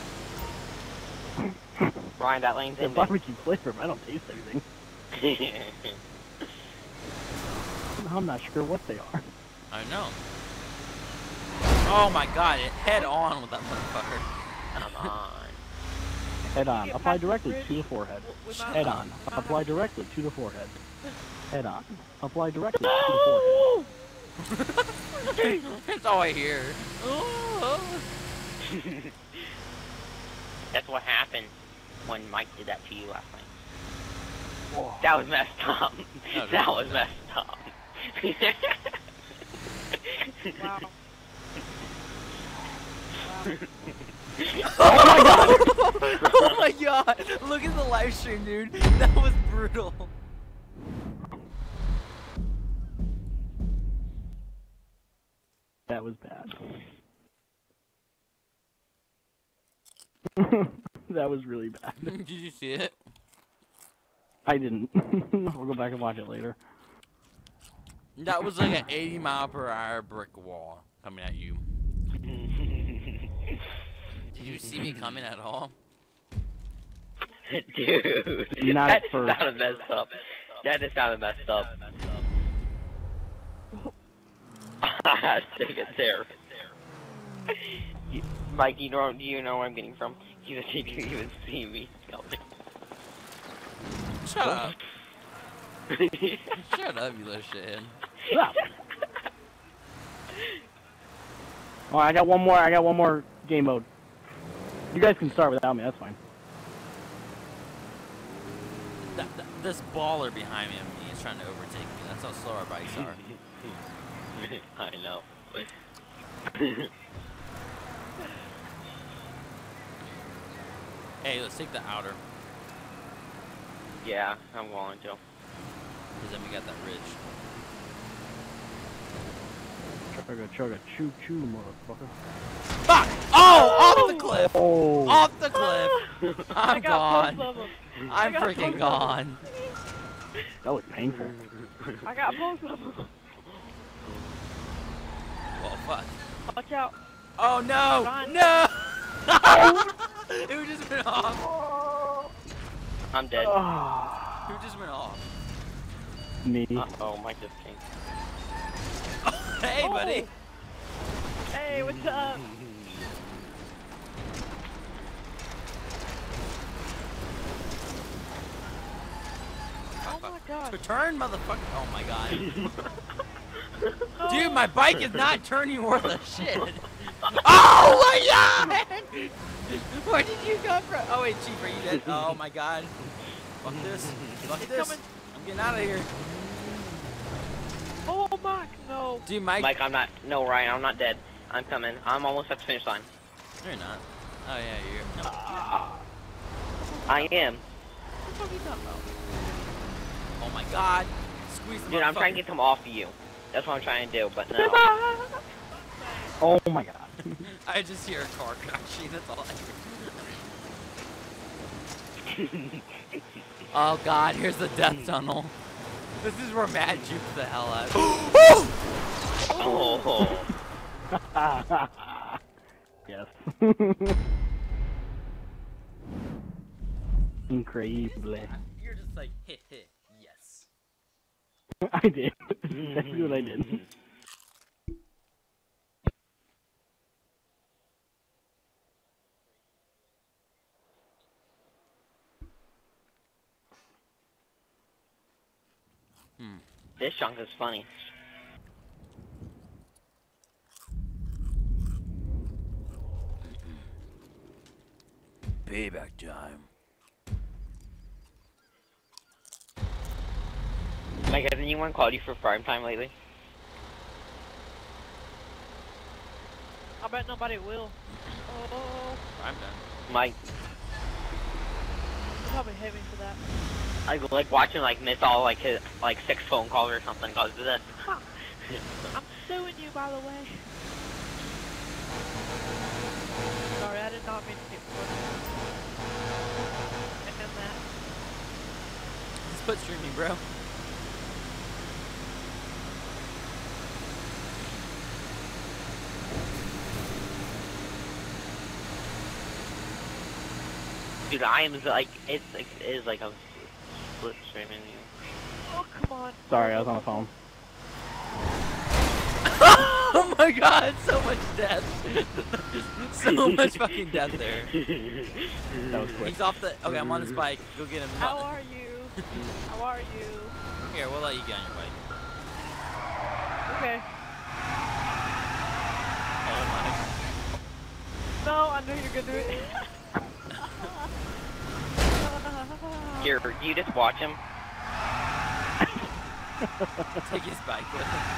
Speaker 2: shit.
Speaker 3: Ryan, that lane's
Speaker 1: The
Speaker 3: in there.
Speaker 1: barbecue flavor, but I don't taste anything. I'm not sure what they are.
Speaker 2: I know. Oh my god, it head on with that motherfucker.
Speaker 3: Come on.
Speaker 1: Head on.
Speaker 4: Get
Speaker 1: Apply
Speaker 4: past the
Speaker 1: directly
Speaker 4: bridge.
Speaker 1: to the forehead.
Speaker 4: We might
Speaker 1: Head
Speaker 4: not-
Speaker 1: on.
Speaker 4: might not-
Speaker 1: Apply directly to the forehead. Head on. Apply directly to the forehead.
Speaker 2: That's all I hear.
Speaker 3: That's what happened when Mike did that to you last night.
Speaker 1: Oh.
Speaker 3: That was messed up.
Speaker 2: was
Speaker 3: That
Speaker 2: really
Speaker 3: was messed up.
Speaker 4: Wow.
Speaker 2: Oh my god! Look at the live stream, dude. That was brutal.
Speaker 1: That was bad. That was really bad.
Speaker 2: Did you see it?
Speaker 1: I didn't. We'll go back and watch it later.
Speaker 2: That was like an 80-mile-per-hour brick wall coming at you. Did you see me coming at all?
Speaker 3: Dude,
Speaker 1: Not
Speaker 3: that
Speaker 1: at first.
Speaker 3: sounded messed up. That just sounded messed up. I think it's there. Mike, do you know where I'm getting from? You didn't even see me coming.
Speaker 2: Shut up. Shut up, you little shit.
Speaker 1: Shut up. Oh, I got one more. I got one more game mode. You guys can start without me. That's fine.
Speaker 2: This baller behind me, he's trying to overtake me. That's how slow our bikes are.
Speaker 3: I know.
Speaker 2: Hey, let's take the outer.
Speaker 3: Yeah, I'm going to.
Speaker 2: Because then we got that ridge.
Speaker 1: Chugga chugga choo choo, motherfucker.
Speaker 2: Fuck! Oh! Off the cliff!
Speaker 1: Oh.
Speaker 2: Off the cliff!
Speaker 4: I
Speaker 2: I'm
Speaker 4: got both
Speaker 2: gone.
Speaker 4: of them.
Speaker 2: I'm
Speaker 4: got both
Speaker 2: freaking
Speaker 4: of
Speaker 2: gone.
Speaker 1: That was painful.
Speaker 4: I got both of them.
Speaker 2: Well, fuck.
Speaker 4: Watch out.
Speaker 2: Oh no!
Speaker 4: Run.
Speaker 2: No! Who just went off?
Speaker 3: I'm dead.
Speaker 1: Ah,
Speaker 2: Who just went off?
Speaker 1: me.
Speaker 3: Oh, Mike just came.
Speaker 2: Hey,
Speaker 4: Oh.
Speaker 2: buddy!
Speaker 4: Hey, what's up? Oh my god.
Speaker 2: Turn, motherfucker! Oh my god. Dude, my bike is not turning worth a shit. Oh my god! Where did you come from? Oh wait, Chief, are you dead? Oh my god. Fuck this. Fuck
Speaker 4: It's
Speaker 2: this.
Speaker 4: coming.
Speaker 2: I'm getting out of here.
Speaker 4: Oh my, no.
Speaker 2: Dude, Mike.
Speaker 3: Mike, I'm not. No, Ryan, I'm not dead. I'm coming. I'm almost at the finish line.
Speaker 2: No, you're not. Oh yeah, you're. No.
Speaker 3: I am.
Speaker 4: What the fuck are you talking about?
Speaker 2: Oh my god. Squeeze the
Speaker 3: Dude, I'm trying to
Speaker 2: motherfucker.
Speaker 3: get them off of you. That's what I'm trying to do, but no.
Speaker 1: Oh my god.
Speaker 2: I just hear a car crashing. That's all I hear. Oh god, here's the death tunnel. This is where Matt jukes the hell out.
Speaker 3: Oh.
Speaker 1: Yes. Incredible.
Speaker 2: You're just like, hit, hit, yes.
Speaker 1: I did. That's exactly what I did.
Speaker 3: This chunk is funny.
Speaker 2: Payback time.
Speaker 3: Mike, has anyone called you for prime time lately?
Speaker 4: I bet nobody will. Oh,
Speaker 2: I'm done.
Speaker 3: Mike,
Speaker 4: I'm probably heavy for that.
Speaker 3: I like watching like miss all like his like 6 phone calls or something because of this.
Speaker 4: I'm suing you, by the way. Sorry, I did not mean to get funny. And that.
Speaker 2: Just put streaming, bro.
Speaker 3: Dude, I am like it is like I'm split streaming you.
Speaker 4: Oh, come on.
Speaker 1: Sorry, I was on the phone.
Speaker 2: Oh my god, so much death. So much fucking death there.
Speaker 1: That was quick.
Speaker 2: He's off the. Okay, I'm on his bike. Go get him.
Speaker 4: How are you? How are you?
Speaker 2: Here, we'll let you get on your bike.
Speaker 4: Okay.
Speaker 2: Oh my.
Speaker 4: No, I knew you were gonna do it.
Speaker 3: Here, you just watch him.
Speaker 2: Take his bike with him.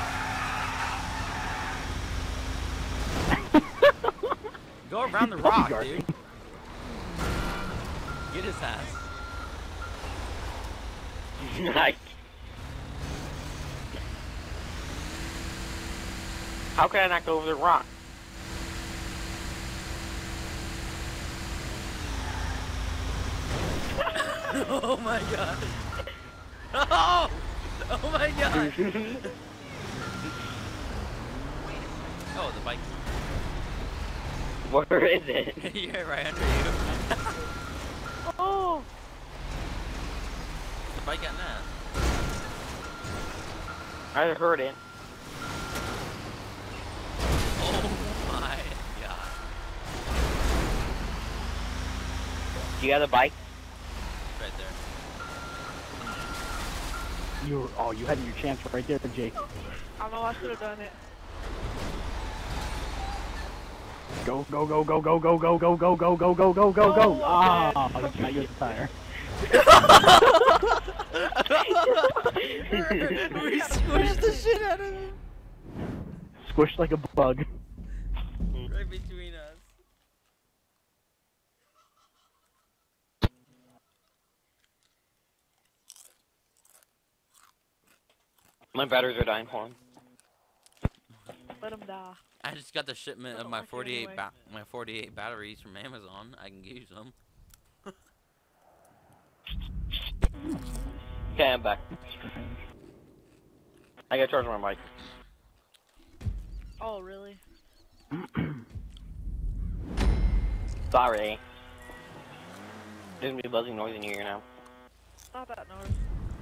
Speaker 2: Go around the rock, dude. Get his ass.
Speaker 3: Like, how could I not go over the rock?
Speaker 2: Oh my god. Oh! Oh my god. Oh, the bike.
Speaker 3: Where is it?
Speaker 2: Yeah, right under you.
Speaker 4: Oh!
Speaker 2: The bike got mad.
Speaker 3: I heard it.
Speaker 2: Oh my god.
Speaker 3: Do you have the bike?
Speaker 2: Right there.
Speaker 1: You had your chance right there, Jake.
Speaker 4: I know I should have done it.
Speaker 1: Go, go, go, go, go, go, go, go, go, go, go, go, go, go, go. Ah, I got the tire.
Speaker 2: We squished the shit out of him.
Speaker 1: Squished like a bug.
Speaker 2: Right between us.
Speaker 3: My batteries are dying. Hold on.
Speaker 4: Let him die.
Speaker 2: I just got the shipment of my
Speaker 4: Okay,
Speaker 2: 48
Speaker 4: anyway.
Speaker 2: my 48 batteries from Amazon. I can use them.
Speaker 3: Okay, I'm back. I gotta charge my mic.
Speaker 4: Oh, really?
Speaker 3: Sorry. There's gonna be a buzzing noise in your ear now.
Speaker 4: Not that noise.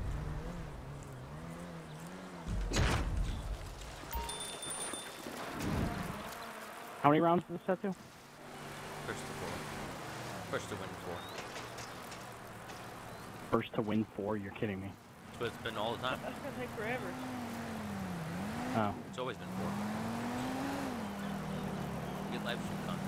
Speaker 1: How many rounds did this set to?
Speaker 2: First to 4. First to win 4.
Speaker 1: First to win 4? You're kidding me.
Speaker 2: That's what it's been all the time.
Speaker 4: That's gonna take forever.
Speaker 1: Oh.
Speaker 2: It's always been 4. Get live stream content.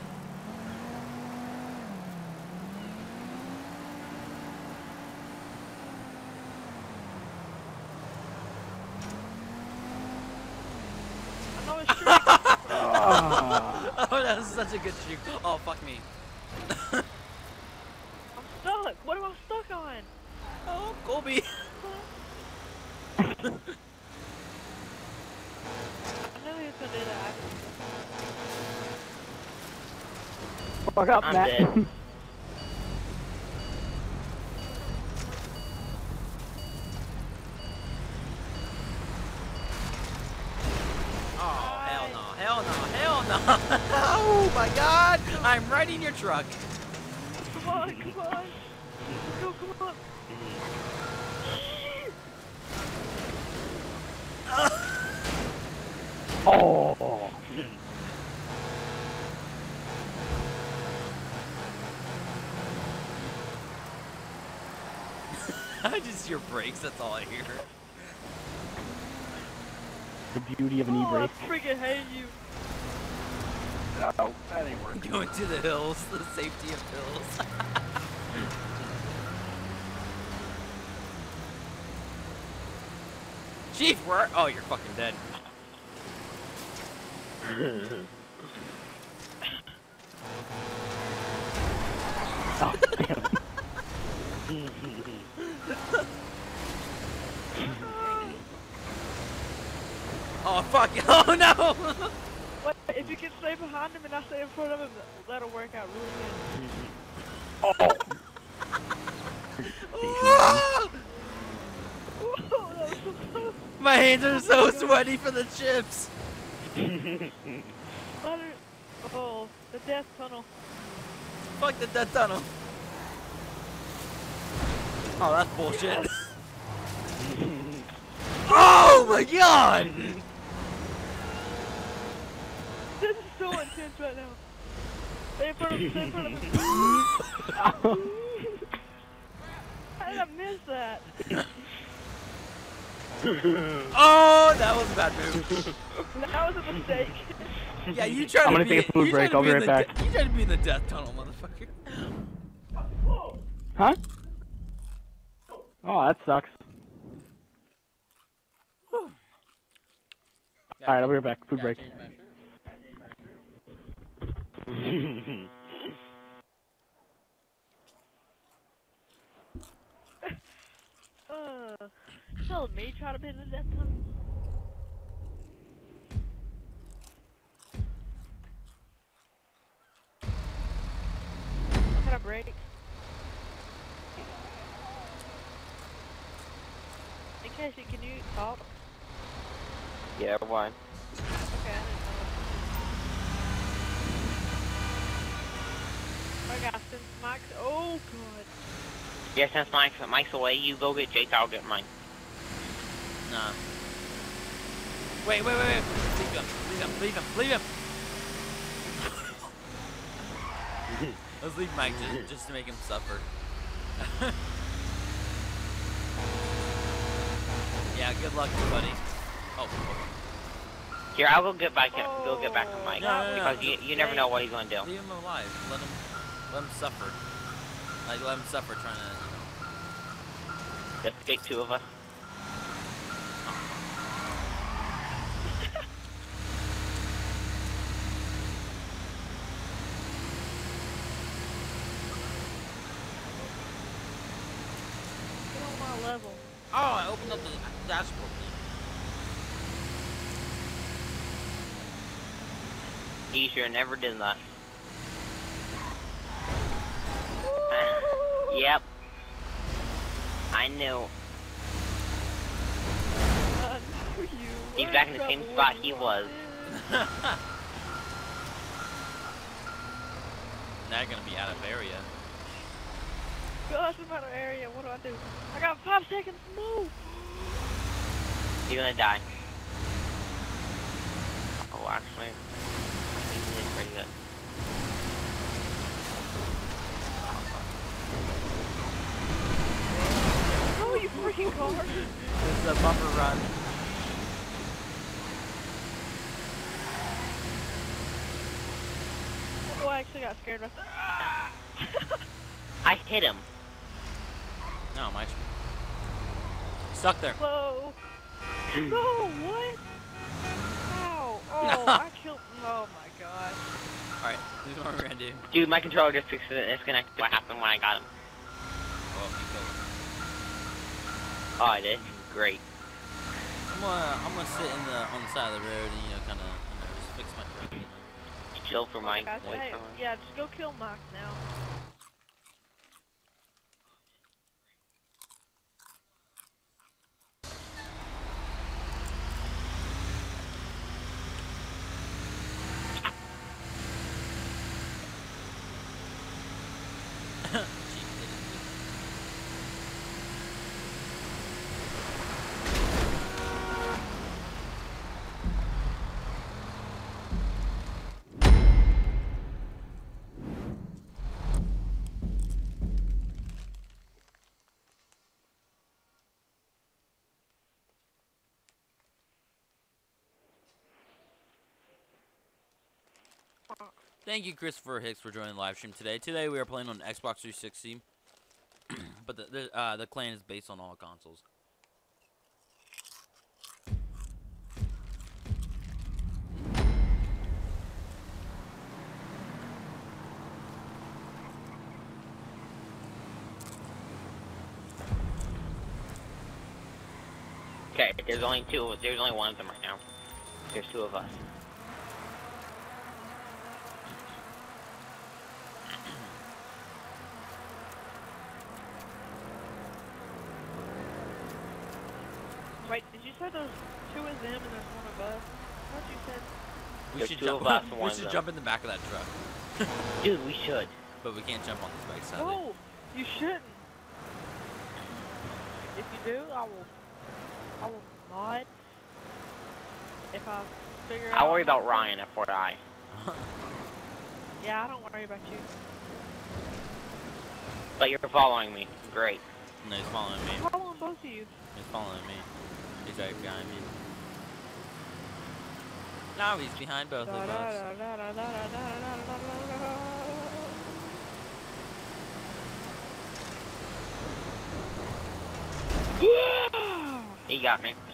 Speaker 4: I know it's true.
Speaker 2: Oh, that was such a good streak. Oh, fuck me.
Speaker 4: I'm stuck. What am I stuck on?
Speaker 2: Oh, Colby.
Speaker 4: I knew he was gonna do that.
Speaker 1: Fuck up,
Speaker 3: I'm
Speaker 1: Matt.
Speaker 3: dead.
Speaker 2: Oh, hell no. Hell no. Hell no. Oh, my God. I'm right in your truck.
Speaker 4: Come on, come on. Go, come on.
Speaker 1: Oh.
Speaker 2: I just hear brakes. That's all I hear.
Speaker 1: The beauty of an
Speaker 4: Oh, I
Speaker 1: e-brake.
Speaker 4: freaking hate you.
Speaker 1: Oh, that ain't working.
Speaker 2: Going to the hills. The safety of hills. Chief, where? Oh, you're fucking dead.
Speaker 1: Oh, damn.
Speaker 2: Oh, fuck. Oh, no.
Speaker 4: Wait, if you can stay behind him and I stay in front of him, that'll work out really
Speaker 1: Oh.
Speaker 4: good. Oh, that was so close.
Speaker 2: My hands are so sweaty for the chips.
Speaker 4: Oh, the death tunnel.
Speaker 2: Fuck the death tunnel. Oh, that's bullshit. Oh my God!
Speaker 4: This is so intense right now. Stay in front of him, stay in front of him. How did I miss that?
Speaker 2: Oh, that was a bad move.
Speaker 4: That was a mistake.
Speaker 2: Yeah, you tried
Speaker 1: I'm
Speaker 2: to
Speaker 1: gonna
Speaker 2: be.
Speaker 1: take a food
Speaker 2: you tried
Speaker 1: break,
Speaker 2: to
Speaker 1: I'll be
Speaker 2: in
Speaker 1: right
Speaker 2: the
Speaker 1: back.
Speaker 2: You tried to be in the death tunnel, motherfucker.
Speaker 1: Huh? Oh, that sucks. Alright, I'll be right back. Food break.
Speaker 4: You told me try to be in the death tunnel. Can I break? In case you can you talk?
Speaker 3: Yeah, why?
Speaker 4: Okay, I didn't know. I got since Max. Oh god.
Speaker 3: Yeah, since Mike's away, you go get Jake, I'll get mine.
Speaker 2: Nah. Wait. Leave him. Let's leave Mike just to make him suffer. Yeah, good luck, buddy. Oh, okay.
Speaker 3: Here, I'll go get back to Mike.
Speaker 2: No.
Speaker 3: Because you never know what he's gonna do.
Speaker 2: Leave him alive. Let him suffer. Like, let him suffer trying to,
Speaker 3: Just take two of us.
Speaker 4: Get on my level.
Speaker 2: Oh, I opened up the dashboard.
Speaker 3: He sure never did that. Yep. I knew. He's back in the same spot he was.
Speaker 2: Now you're gonna be out of area.
Speaker 4: Gosh, I'm out of area. What do I do? I got 5 seconds to move.
Speaker 3: He's gonna die. Oh, actually, he's doing pretty good.
Speaker 4: Oh, you freaking car.
Speaker 2: This is a bumper run.
Speaker 4: Oh, I actually got scared right there.
Speaker 3: I hit him.
Speaker 2: No, my stuck there.
Speaker 4: Whoa. No, what? Ow. Oh, I killed. Oh my god.
Speaker 2: Alright, this is what we're gonna do.
Speaker 3: Dude, my controller just disconnected. What happened when I got him?
Speaker 2: Oh, you killed him.
Speaker 3: Oh, I did. Great.
Speaker 2: I'm gonna sit on the side of the road and kind of just fix my truck.
Speaker 3: Chill for Mike.
Speaker 4: Guys,
Speaker 3: Wait
Speaker 4: hey,
Speaker 3: for him.
Speaker 4: yeah, just go kill Mike now.
Speaker 2: Thank you, Christopher Hicks, for joining the live stream today. Today we are playing on Xbox 360, but the clan is based on all consoles.
Speaker 3: Okay, there's only one of them right now. There's two of us.
Speaker 4: Wait, did you say there's 2 of them and there's 1 of us? What you said?
Speaker 2: We
Speaker 3: There's
Speaker 2: should
Speaker 3: two
Speaker 2: jump.
Speaker 3: of us and
Speaker 2: We
Speaker 3: one of
Speaker 2: should
Speaker 3: them.
Speaker 2: jump in the back of that truck,
Speaker 3: Dude, we should.
Speaker 2: but we can't jump on this bike, sadly.
Speaker 4: No, you shouldn't. If you do, I will mod. If I figure out.
Speaker 3: I'll worry about Ryan at Fort I.
Speaker 4: Yeah, I don't worry about you.
Speaker 3: But you're following me. Great.
Speaker 2: No, he's following me.
Speaker 4: I'm following both of you.
Speaker 2: He's following me. He's right behind me. Now he's behind both of us.
Speaker 3: He got me.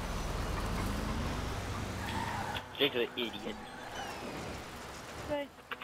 Speaker 3: Jake's an idiot.
Speaker 4: Okay.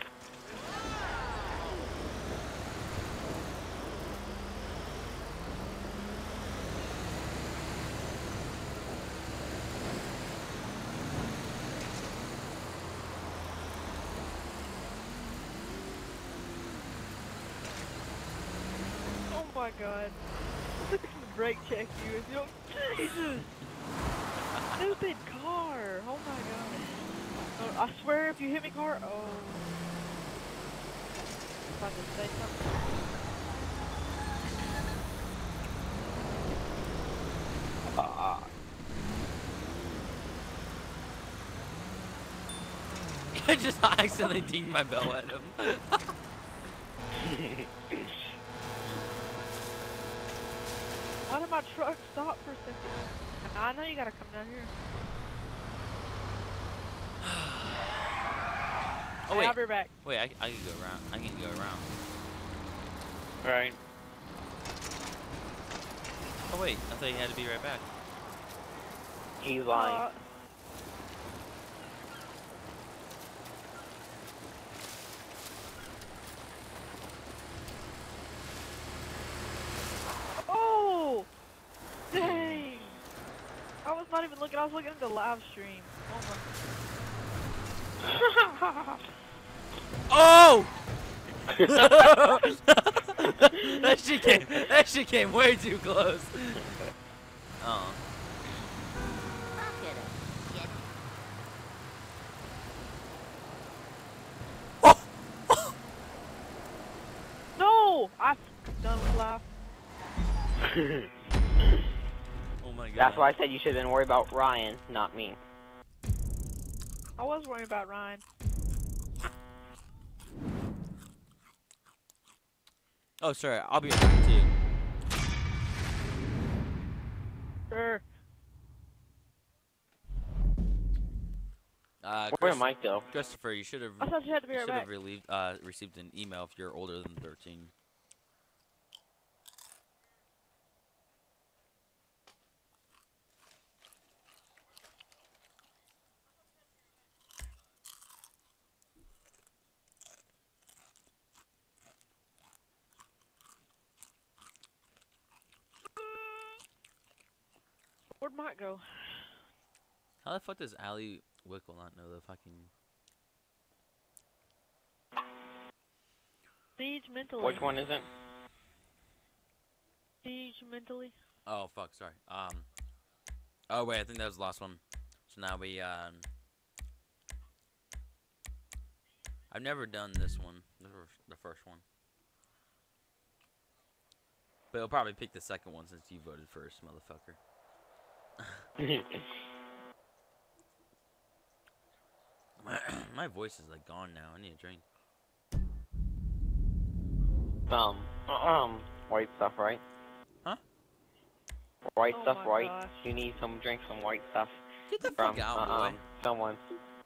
Speaker 4: Oh my god. I'm gonna brake check you if you don't. Jesus! Stupid car! Oh my god. Oh, I swear if you hit me, car. Oh. If I just say something.
Speaker 2: I just accidentally dinged my bell at him.
Speaker 4: Why did my truck stop for a second. I know you gotta come down here.
Speaker 2: Oh
Speaker 4: Hey,
Speaker 2: wait,
Speaker 4: I'll be back.
Speaker 2: wait, I can go around. I can go around.
Speaker 3: Right.
Speaker 2: Oh wait, I thought you had to be right back.
Speaker 3: He's lying.
Speaker 4: Oh! Dang! I was not even looking, I was looking at the live stream. Oh my.
Speaker 2: Oh! that shit came way too close. Oh.
Speaker 4: No! I'm done with live.
Speaker 2: Oh my god.
Speaker 3: That's why I said you should have been worried about Ryan, not me.
Speaker 4: I was worried about Ryan.
Speaker 2: Oh, sorry. I'll be right back too.
Speaker 4: Sure.
Speaker 3: Where Mike go?
Speaker 2: Christopher, you should have.
Speaker 4: I thought you had to be right back.
Speaker 2: Received an email if you're older than 13.
Speaker 4: Where'd Mike go?
Speaker 2: How the fuck does Allie Wickle not know the fucking?
Speaker 4: Siege mentally.
Speaker 3: Which one is it?
Speaker 4: Siege mentally.
Speaker 2: Oh fuck, sorry. Oh wait, I think that was the last one. So now we I've never done this one, the first one. But he'll probably pick the second one since you voted first, motherfucker. My voice is like gone now. I need a drink.
Speaker 3: White stuff, right?
Speaker 2: Huh?
Speaker 3: White
Speaker 4: Oh
Speaker 3: stuff,
Speaker 4: my
Speaker 3: right?
Speaker 4: gosh.
Speaker 3: You need some drink, some white stuff.
Speaker 2: Get the
Speaker 3: From,
Speaker 2: fuck out, boy.
Speaker 3: someone.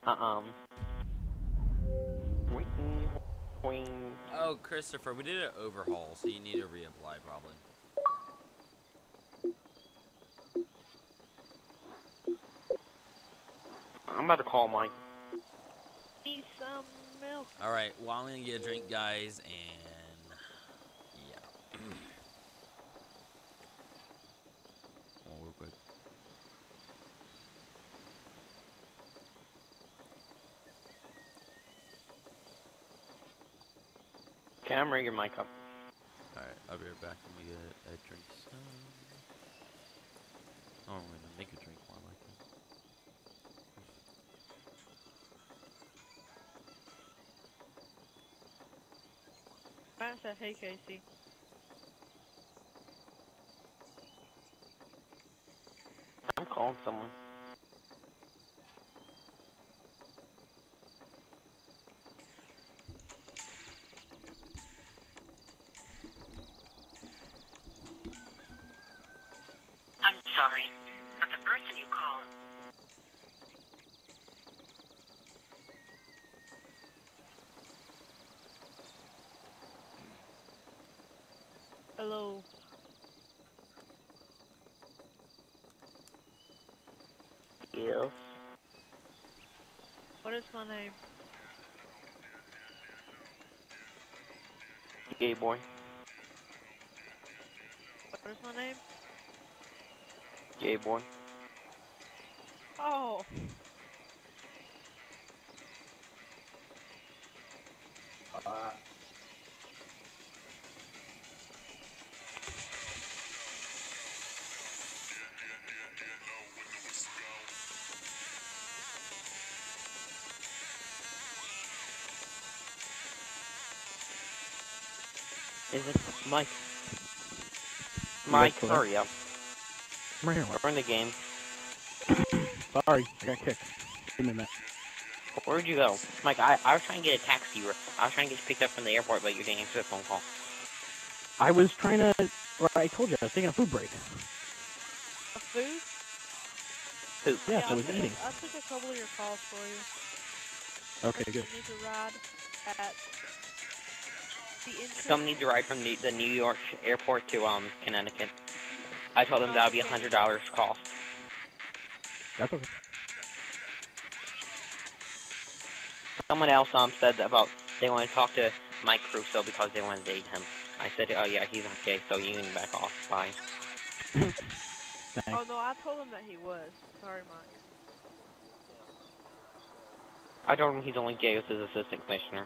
Speaker 3: Queen.
Speaker 2: Oh, Christopher, we did an overhaul, so you need to reapply probably.
Speaker 3: I'm about to call Mike.
Speaker 4: Need some milk.
Speaker 2: Alright, well, I'm gonna get a drink, guys, and yeah. Oh, real quick.
Speaker 3: Cam, ring your mic up.
Speaker 2: Alright, I'll be right back. Let me get a drink. Oh, I'm gonna make a drink more like that.
Speaker 4: Matt said, hey Casey.
Speaker 3: I'm calling someone.
Speaker 6: I'm sorry, but the person you called.
Speaker 4: Hello.
Speaker 3: Yes.
Speaker 4: What is my name?
Speaker 3: Gay boy.
Speaker 4: What is my name?
Speaker 3: Gay boy.
Speaker 4: Oh.
Speaker 3: Is it Mike? Mike,
Speaker 1: hello?
Speaker 3: hurry up.
Speaker 1: I'm right here.
Speaker 3: We're in the game.
Speaker 1: Sorry, I got kicked. Give me a minute.
Speaker 3: Where'd you go? Mike, I was trying to get a taxi. I was trying to get you picked up from the airport, but you didn't answer the phone call.
Speaker 1: I was trying to. Well, I told you I was taking a food break.
Speaker 4: Food?
Speaker 1: Yeah, so
Speaker 4: I
Speaker 1: he's
Speaker 4: took,
Speaker 1: eating.
Speaker 4: I took a couple of your calls for you.
Speaker 1: Okay, good.
Speaker 4: You need to ride at the entrance.
Speaker 3: Some need to ride from the New York airport to Connecticut. I told them that would be $100 cost.
Speaker 1: That's okay.
Speaker 3: Someone else said about they want to talk to Mike Crusoe because they want to date him. I said, oh yeah, he's okay, so you can back off. Bye.
Speaker 1: Thanks.
Speaker 4: Oh no, I told him that he was. Sorry, Mike.
Speaker 3: I told him he's only gay with his assistant commissioner.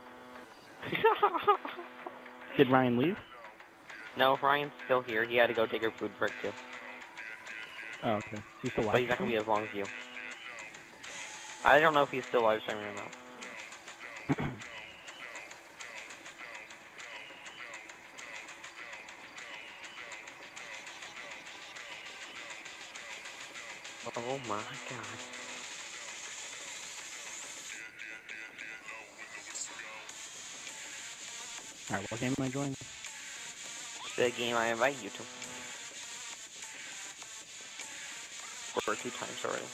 Speaker 1: Did Ryan leave?
Speaker 3: No, Ryan's still here. He had to go take her food break too.
Speaker 1: Oh, okay. He's still
Speaker 3: But he's not gonna be as long as you. I don't know if he's still live streaming or not. Oh my god.
Speaker 1: Alright, what game am I joining?
Speaker 3: The game I invite you to. Or 2 times already.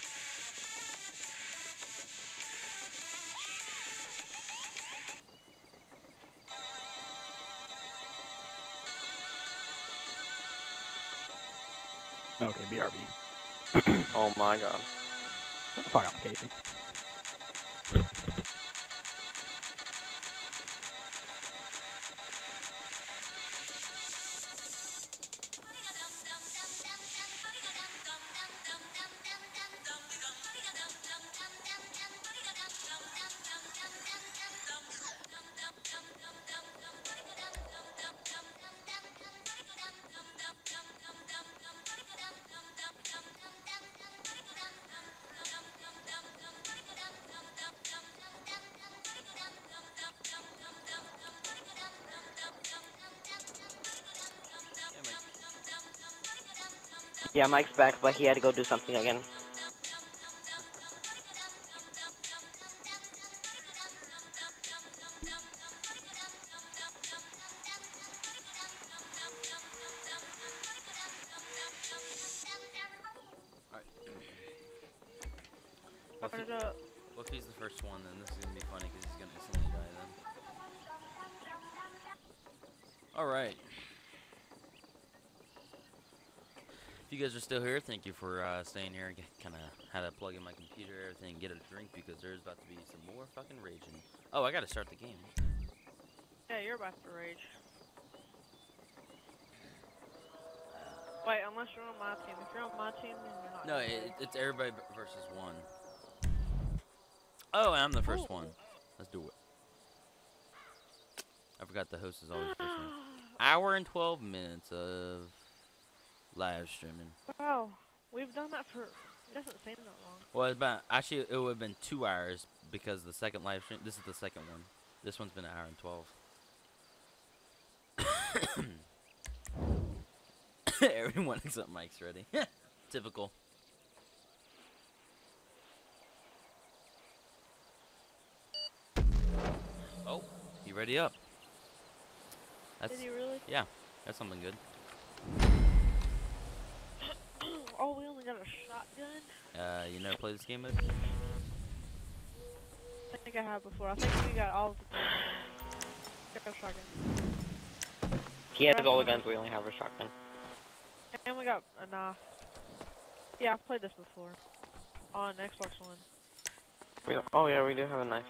Speaker 1: Okay, BRB.
Speaker 3: Oh my god.
Speaker 1: Fuck up, Casey.
Speaker 3: Yeah, Mike's back, but he had to go do something again.
Speaker 2: Well,
Speaker 4: Turn it up.
Speaker 2: well, if he's the first one, then this is gonna be funny because he's gonna instantly die then. Alright. If you guys are still here, thank you for staying here. Kind of had to plug in my computer, everything, get a drink because there's about to be some more fucking raging. Oh, I gotta start the game.
Speaker 4: Yeah, you're about to rage. Wait, unless you're on my team. If you're on my team, then you're not.
Speaker 2: No,
Speaker 4: gonna rage.
Speaker 2: it's everybody versus one. Oh, I'm the first one. Let's do it. I forgot the host is always the first one. Hour and 12 minutes of live streaming.
Speaker 4: Wow, we've done that for. It doesn't seem that long.
Speaker 2: Well, it's about actually it would have been 2 hours because the second live stream. This is the second one. This one's been an hour and 12. Everyone except Mike's ready. Typical. Oh, you ready up? That's
Speaker 4: Did you really?
Speaker 2: yeah. That's something good.
Speaker 4: Oh, we only got a shotgun?
Speaker 2: You never played this game with?
Speaker 4: I think I have before. I think we got all of the guns. Got a shotgun.
Speaker 3: He has all the guns, we only have a shotgun.
Speaker 4: And we got a knife. Yeah, I've played this before. On Xbox One.
Speaker 3: Oh yeah, we do have a knife.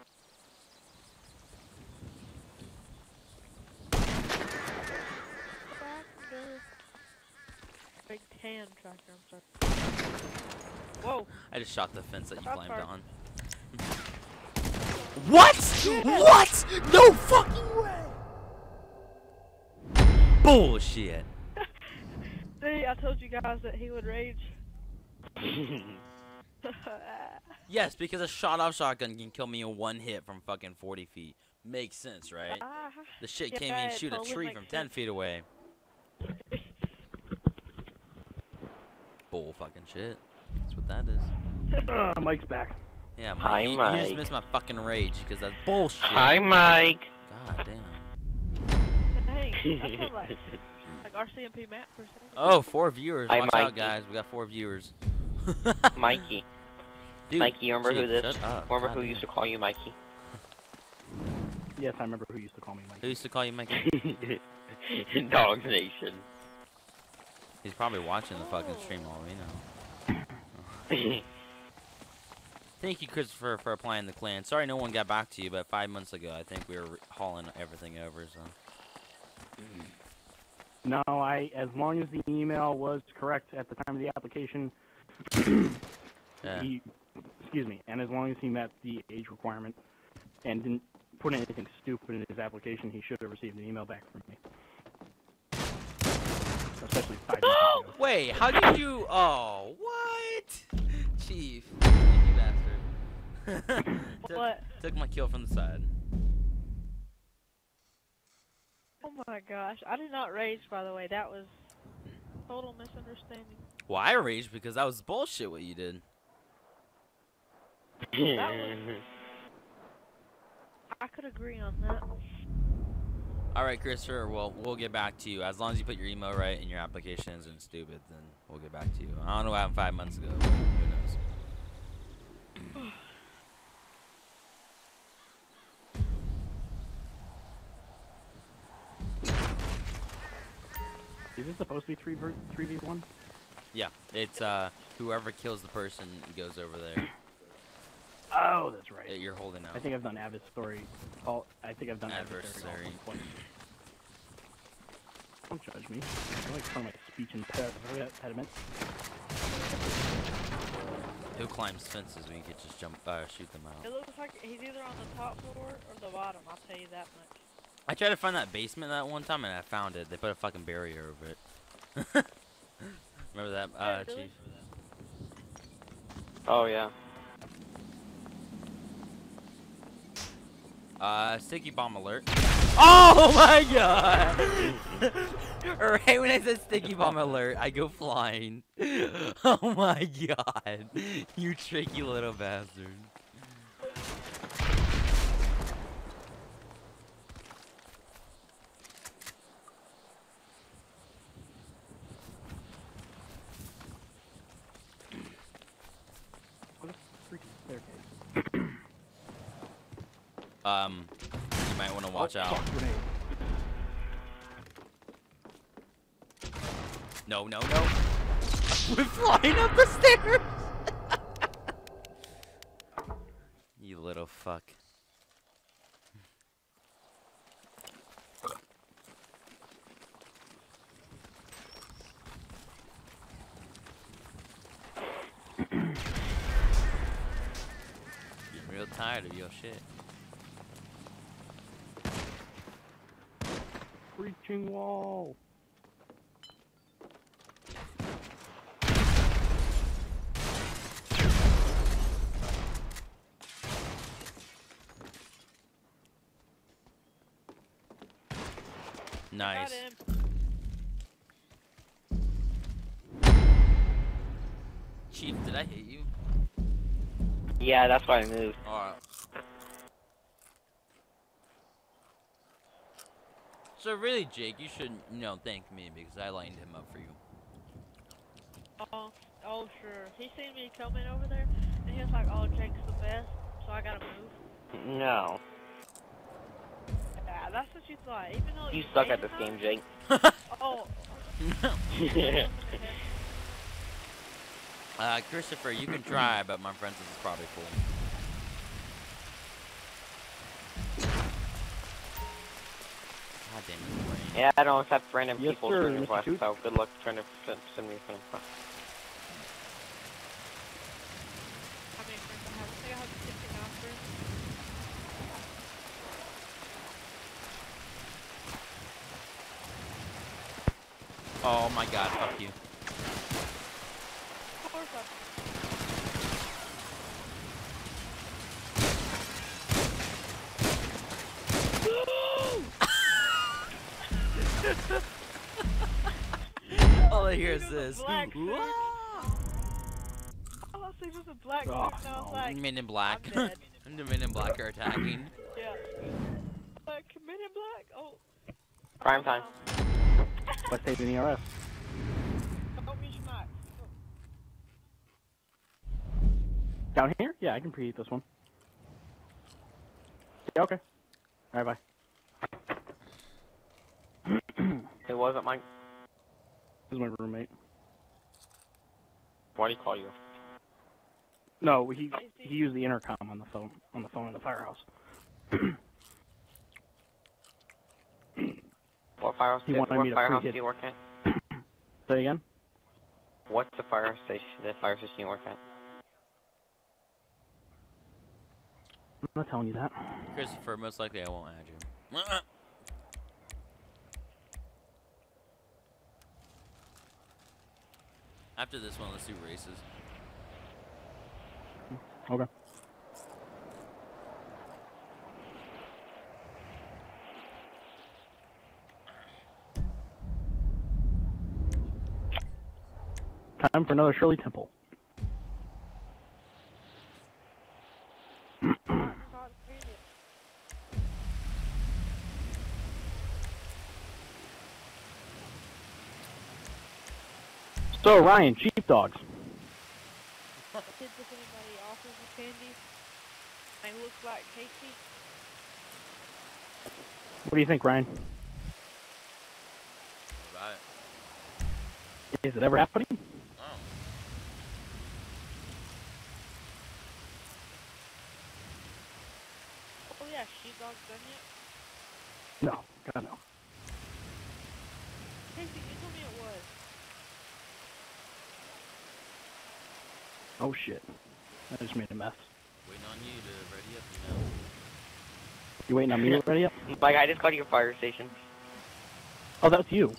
Speaker 4: Tractor. Big tan tractor, I'm sorry. Whoa!
Speaker 2: I just shot the fence that you
Speaker 4: That's
Speaker 2: climbed
Speaker 4: hard.
Speaker 2: on. What? What? No fucking way! Bullshit.
Speaker 4: See, I told you guys that he would rage.
Speaker 2: Yes, because a shot-off shotgun can kill me in 1 hit from fucking 40 feet. Makes sense, right? The shit can't
Speaker 4: Yeah,
Speaker 2: even
Speaker 4: it
Speaker 2: shoot a
Speaker 4: totally
Speaker 2: tree
Speaker 4: makes
Speaker 2: from 10
Speaker 4: sense.
Speaker 2: feet away. Bull fucking shit. That's what that is.
Speaker 1: Mike's back.
Speaker 2: Yeah,
Speaker 3: Hi,
Speaker 2: Mike. You
Speaker 3: Mike.
Speaker 2: just missed my fucking rage because that's bullshit.
Speaker 3: Hi, Mike.
Speaker 2: God damn.
Speaker 4: Hey, I feel like RCMP Matt for a second.
Speaker 2: Oh, 4 viewers.
Speaker 3: Hi,
Speaker 2: Watch out,
Speaker 3: Mikey.
Speaker 2: guys. We got 4 viewers.
Speaker 3: Mikey.
Speaker 2: Dude,
Speaker 3: Mikey, you remember
Speaker 2: Chief,
Speaker 3: who this?
Speaker 2: shut up.
Speaker 3: Remember
Speaker 2: God
Speaker 3: who
Speaker 2: damn.
Speaker 3: used to call you Mikey?
Speaker 1: Yes, I remember who used to call me
Speaker 2: Who
Speaker 1: Mikey.
Speaker 2: used to call you Mikey?
Speaker 3: Dogs Nation.
Speaker 2: He's probably watching the fucking stream all we know. Thank you, Christopher, for applying the clan. Sorry no one got back to you, but 5 months ago, I think we were hauling everything over, so.
Speaker 1: No, as long as the email was correct at the time of the application,
Speaker 2: Yeah.
Speaker 1: excuse me, and as long as he met the age requirement and didn't put anything stupid in his application, he should have received an email back from me. Especially 5 months ago.
Speaker 2: Wait, how did you... Oh, what? Chief. You bastard.
Speaker 4: What?
Speaker 2: Took my kill from the side.
Speaker 4: Oh my gosh, I did not rage, by the way. That was total misunderstanding.
Speaker 2: Well, I raged because that was bullshit what you did.
Speaker 4: I could agree on that.
Speaker 2: Alright, Christopher, well, we'll get back to you. As long as you put your email right and your application isn't stupid, then we'll get back to you. I don't know what happened 5 months ago, but who knows.
Speaker 1: Is this supposed to be 3v1?
Speaker 2: Yeah, it's whoever kills the person goes over there.
Speaker 1: Oh, that's right.
Speaker 2: that you're holding out.
Speaker 1: I think I've done adversary. I think I've done adversary.
Speaker 2: Adversary.
Speaker 1: Don't judge me. I like from my speech impediment.
Speaker 2: Who climbs fences when you could just jump, shoot them
Speaker 4: It
Speaker 2: out?
Speaker 4: looks like he's either on the top floor or the bottom, I'll tell you that much.
Speaker 2: I tried to find that basement that one time and I found it. They put a fucking barrier over it. Remember that,
Speaker 4: Really?
Speaker 2: Chief?
Speaker 3: Oh, yeah.
Speaker 2: Sticky bomb alert. Oh my god! Right when I said sticky bomb alert, I go flying. Oh my god. You tricky little bastard.
Speaker 1: What a freaking staircase.
Speaker 2: You might want to watch out.
Speaker 1: Fuck, grenade.
Speaker 2: No, no, no. We're flying up the stairs! You little fuck. Getting real tired of your shit.
Speaker 1: Breaching wall.
Speaker 2: Nice.
Speaker 4: Got him.
Speaker 2: Chief, did I hit you?
Speaker 3: Yeah, that's why I moved.
Speaker 2: Alright. So really, Jake, you should, thank me because I lined him up for you.
Speaker 4: Oh, sure. He seen me coming over there, and he was like, "Oh, Jake's the best," so I gotta move.
Speaker 3: No.
Speaker 4: Yeah, that's what you thought. Even though
Speaker 3: You suck at this game, Jake.
Speaker 4: Oh.
Speaker 2: Christopher, you can try, but my friend's is probably full. God damn it, brain.
Speaker 3: Yeah, I don't accept random
Speaker 1: Yes,
Speaker 3: people's
Speaker 1: sir,
Speaker 3: friend
Speaker 1: Mr.
Speaker 3: requests,
Speaker 1: Tooth.
Speaker 3: so good luck trying to send me a friend request.
Speaker 4: How many friends I have? I think I have 69 friends.
Speaker 2: Oh my god, fuck you.
Speaker 4: Of course I
Speaker 2: All I hear is
Speaker 4: There's a
Speaker 2: this.
Speaker 4: black
Speaker 2: Whoa!
Speaker 4: Oh, so just a black
Speaker 1: Oh,
Speaker 4: suit, and I was
Speaker 1: no.
Speaker 4: like,
Speaker 2: Men in Black.
Speaker 4: I'm dead.
Speaker 2: The Men in Black are attacking.
Speaker 4: Yeah. Like, Men in Black? Oh.
Speaker 3: Prime time.
Speaker 1: West Haven ERS.
Speaker 4: Help me, Schmuck.
Speaker 1: Down here? Yeah, I can preheat this one. Yeah, okay. Alright, bye.
Speaker 3: It wasn't Mike.
Speaker 1: This is my roommate.
Speaker 3: Why do you call you?
Speaker 1: No, he used the intercom on the phone in the firehouse.
Speaker 3: What firehouse?
Speaker 1: He wanted me to
Speaker 3: firehouse
Speaker 1: preheat.
Speaker 3: do you work at?
Speaker 1: Say again?
Speaker 3: What's the fire station? The fire station you work at?
Speaker 1: I'm not telling you that.
Speaker 2: Christopher, most likely I won't add you. After this one, let's do races.
Speaker 1: Okay. Time for another Shirley Temple. So, Ryan, sheepdogs.
Speaker 4: Kids, if anybody offers you candy, they look like Casey.
Speaker 1: What do you think, Ryan?
Speaker 2: What about it?
Speaker 1: Is it ever happening?
Speaker 2: Oh.
Speaker 4: Oh yeah, sheepdog's done yet?
Speaker 1: No. God, no.
Speaker 4: Casey, you told me it was.
Speaker 1: Oh, shit. I just made a mess.
Speaker 2: Waiting on you to ready up, you know.
Speaker 1: You waiting on me to ready up?
Speaker 3: Mike, I just got to your fire station.
Speaker 1: Oh, that's you.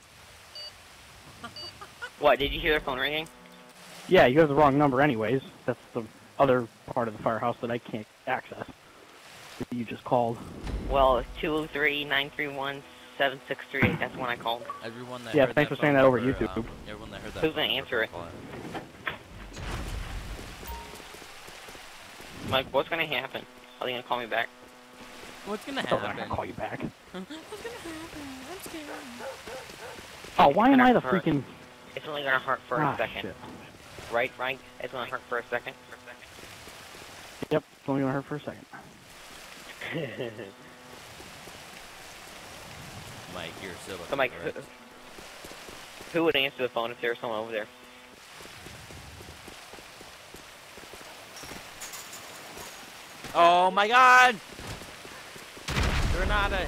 Speaker 3: What, did you hear the phone ringing?
Speaker 1: Yeah, you have the wrong number anyways. That's the other part of the firehouse that I can't access. That you just called.
Speaker 3: Well, it's 203-931-7638. That's the one I called.
Speaker 2: Everyone that
Speaker 1: Yeah,
Speaker 2: heard
Speaker 1: thanks
Speaker 2: that
Speaker 1: for saying
Speaker 2: phone
Speaker 1: that over
Speaker 2: number,
Speaker 1: YouTube.
Speaker 2: Everyone that heard that
Speaker 3: Who's
Speaker 2: phone
Speaker 3: gonna
Speaker 2: number,
Speaker 3: answer it?
Speaker 2: call
Speaker 3: Mike, what's gonna happen? Are they gonna call me back?
Speaker 2: What's gonna
Speaker 1: Oh, I'm
Speaker 2: happen?
Speaker 1: gonna call you back.
Speaker 2: What's gonna happen? I'm scared.
Speaker 1: Oh, why am I the
Speaker 3: Hurt.
Speaker 1: freaking...
Speaker 3: It's only gonna hurt for a
Speaker 1: Ah,
Speaker 3: second.
Speaker 1: shit.
Speaker 3: Right, Mike? It's gonna hurt for a second.
Speaker 1: Yep, it's only gonna hurt for a second.
Speaker 2: Mike, you're so
Speaker 3: So, Mike,
Speaker 2: correct.
Speaker 3: who would answer the phone if there was someone over there?
Speaker 2: Oh my god! Granada!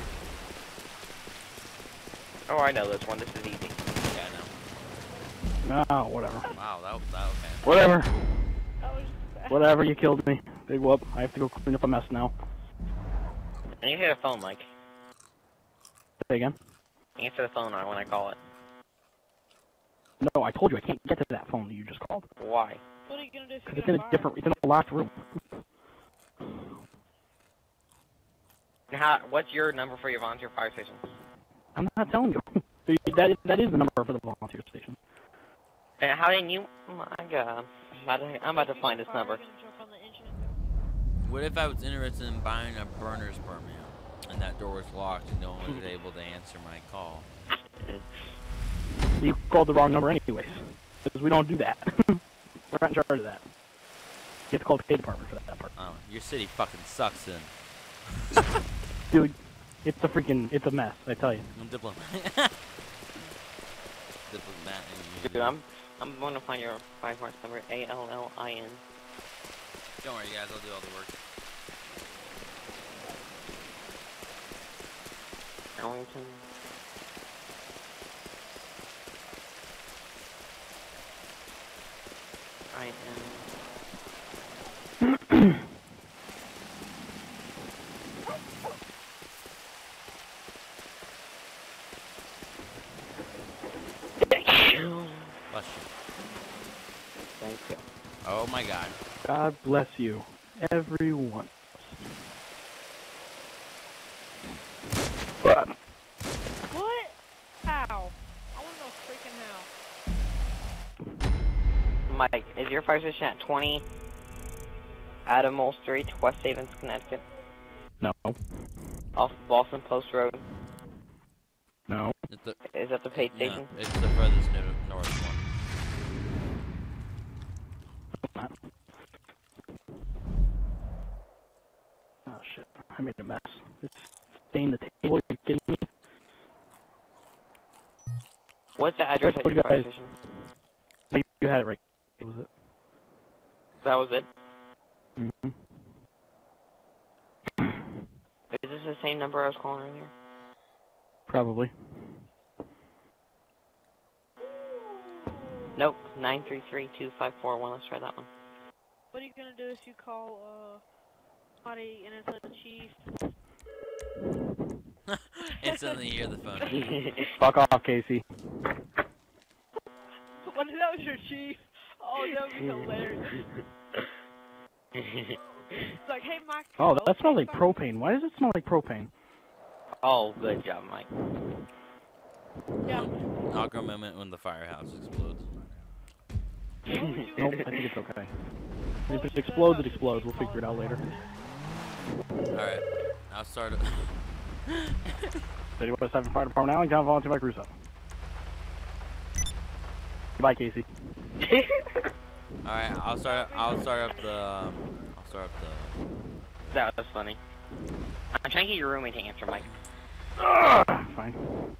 Speaker 3: Oh, I know this one. This is easy.
Speaker 2: Yeah, I know.
Speaker 1: Oh, whatever.
Speaker 2: Wow, that okay.
Speaker 1: Whatever.
Speaker 4: That was bad.
Speaker 1: Whatever, you killed me. Big whoop. I have to go clean up a mess now.
Speaker 3: And you hear the phone, Mike.
Speaker 1: Say again?
Speaker 3: Answer the phone when I call it.
Speaker 1: No, I told you I can't get to that phone that you just called.
Speaker 3: Why?
Speaker 4: What are you gonna do if
Speaker 1: Because
Speaker 4: you
Speaker 1: it's
Speaker 4: get
Speaker 1: in a different... It's in a locked room.
Speaker 3: And how? What's your number for your volunteer fire station?
Speaker 1: I'm not telling you. That is the number for the volunteer station.
Speaker 3: And how didn't you? Oh my god. I'm about to find this number.
Speaker 2: What if I was interested in buying a burner's permit and that door was locked and no one was able to answer my call?
Speaker 1: You called the wrong number anyways. Because we don't do that. We're not in charge of that. You have to call the State Department for that part.
Speaker 2: Oh, your city fucking sucks then.
Speaker 1: Dude, it's a mess, I tell you.
Speaker 2: I'm diplomat. Diplomat.
Speaker 3: Dude, I'm going to find your 5 marks number. ALLIN.
Speaker 2: Don't worry, guys. I'll do all the work.
Speaker 3: Arlington.
Speaker 2: Bless you.
Speaker 3: Thank you.
Speaker 2: Oh my god.
Speaker 1: God bless you, everyone. But
Speaker 4: What? How? I wanna know freaking how.
Speaker 3: Mike, is your fire station at 20 Admiral Street, West Havens, Connecticut?
Speaker 1: no,
Speaker 3: Off Boston Post Road?
Speaker 1: no.
Speaker 2: It's the,
Speaker 3: Is that the paid
Speaker 2: no,
Speaker 3: station?
Speaker 2: it's the furthest north one.
Speaker 1: Oh shit, I made a mess. It's stained the table. Are you kidding me?
Speaker 3: What's the address at
Speaker 1: What
Speaker 3: your fire
Speaker 1: guys?
Speaker 3: station?
Speaker 1: You had it right. Was it?
Speaker 3: That was it.
Speaker 1: Mm-hmm.
Speaker 3: Is this the same number I was calling earlier?
Speaker 1: Probably.
Speaker 3: Nope, 933-2541. Let's try that one.
Speaker 4: What are you gonna do if you call somebody and it's a chief?
Speaker 2: Instantly hear the phone.
Speaker 1: Fuck off, Casey.
Speaker 4: What if that was your chief? Oh, that would be hilarious. It's like, hey, Mike.
Speaker 1: Oh, that smells like propane. Why does it smell like propane?
Speaker 3: Oh, good job, Mike.
Speaker 4: Yeah.
Speaker 2: Awkward moment when the firehouse explodes.
Speaker 1: Nope, I think it's okay. If it explodes, it explodes. We'll figure it out later.
Speaker 2: Alright, I'll start it.
Speaker 1: 31.7 Fire Department Alley, John Volunteer Mike Russo. Bye, Casey.
Speaker 2: Alright, I'll start up the
Speaker 3: That was funny. I'm trying to get your roommate to answer, Mike.
Speaker 1: Fine.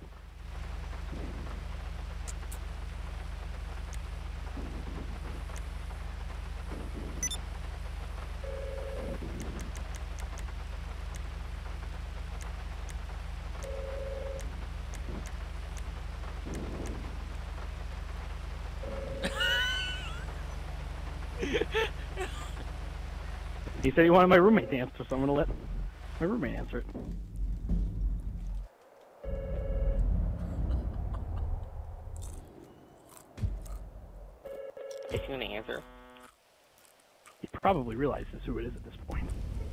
Speaker 1: He said he wanted my roommate to answer, so I'm gonna let my roommate answer it.
Speaker 3: Is he gonna answer?
Speaker 1: He probably realizes who it is at this point.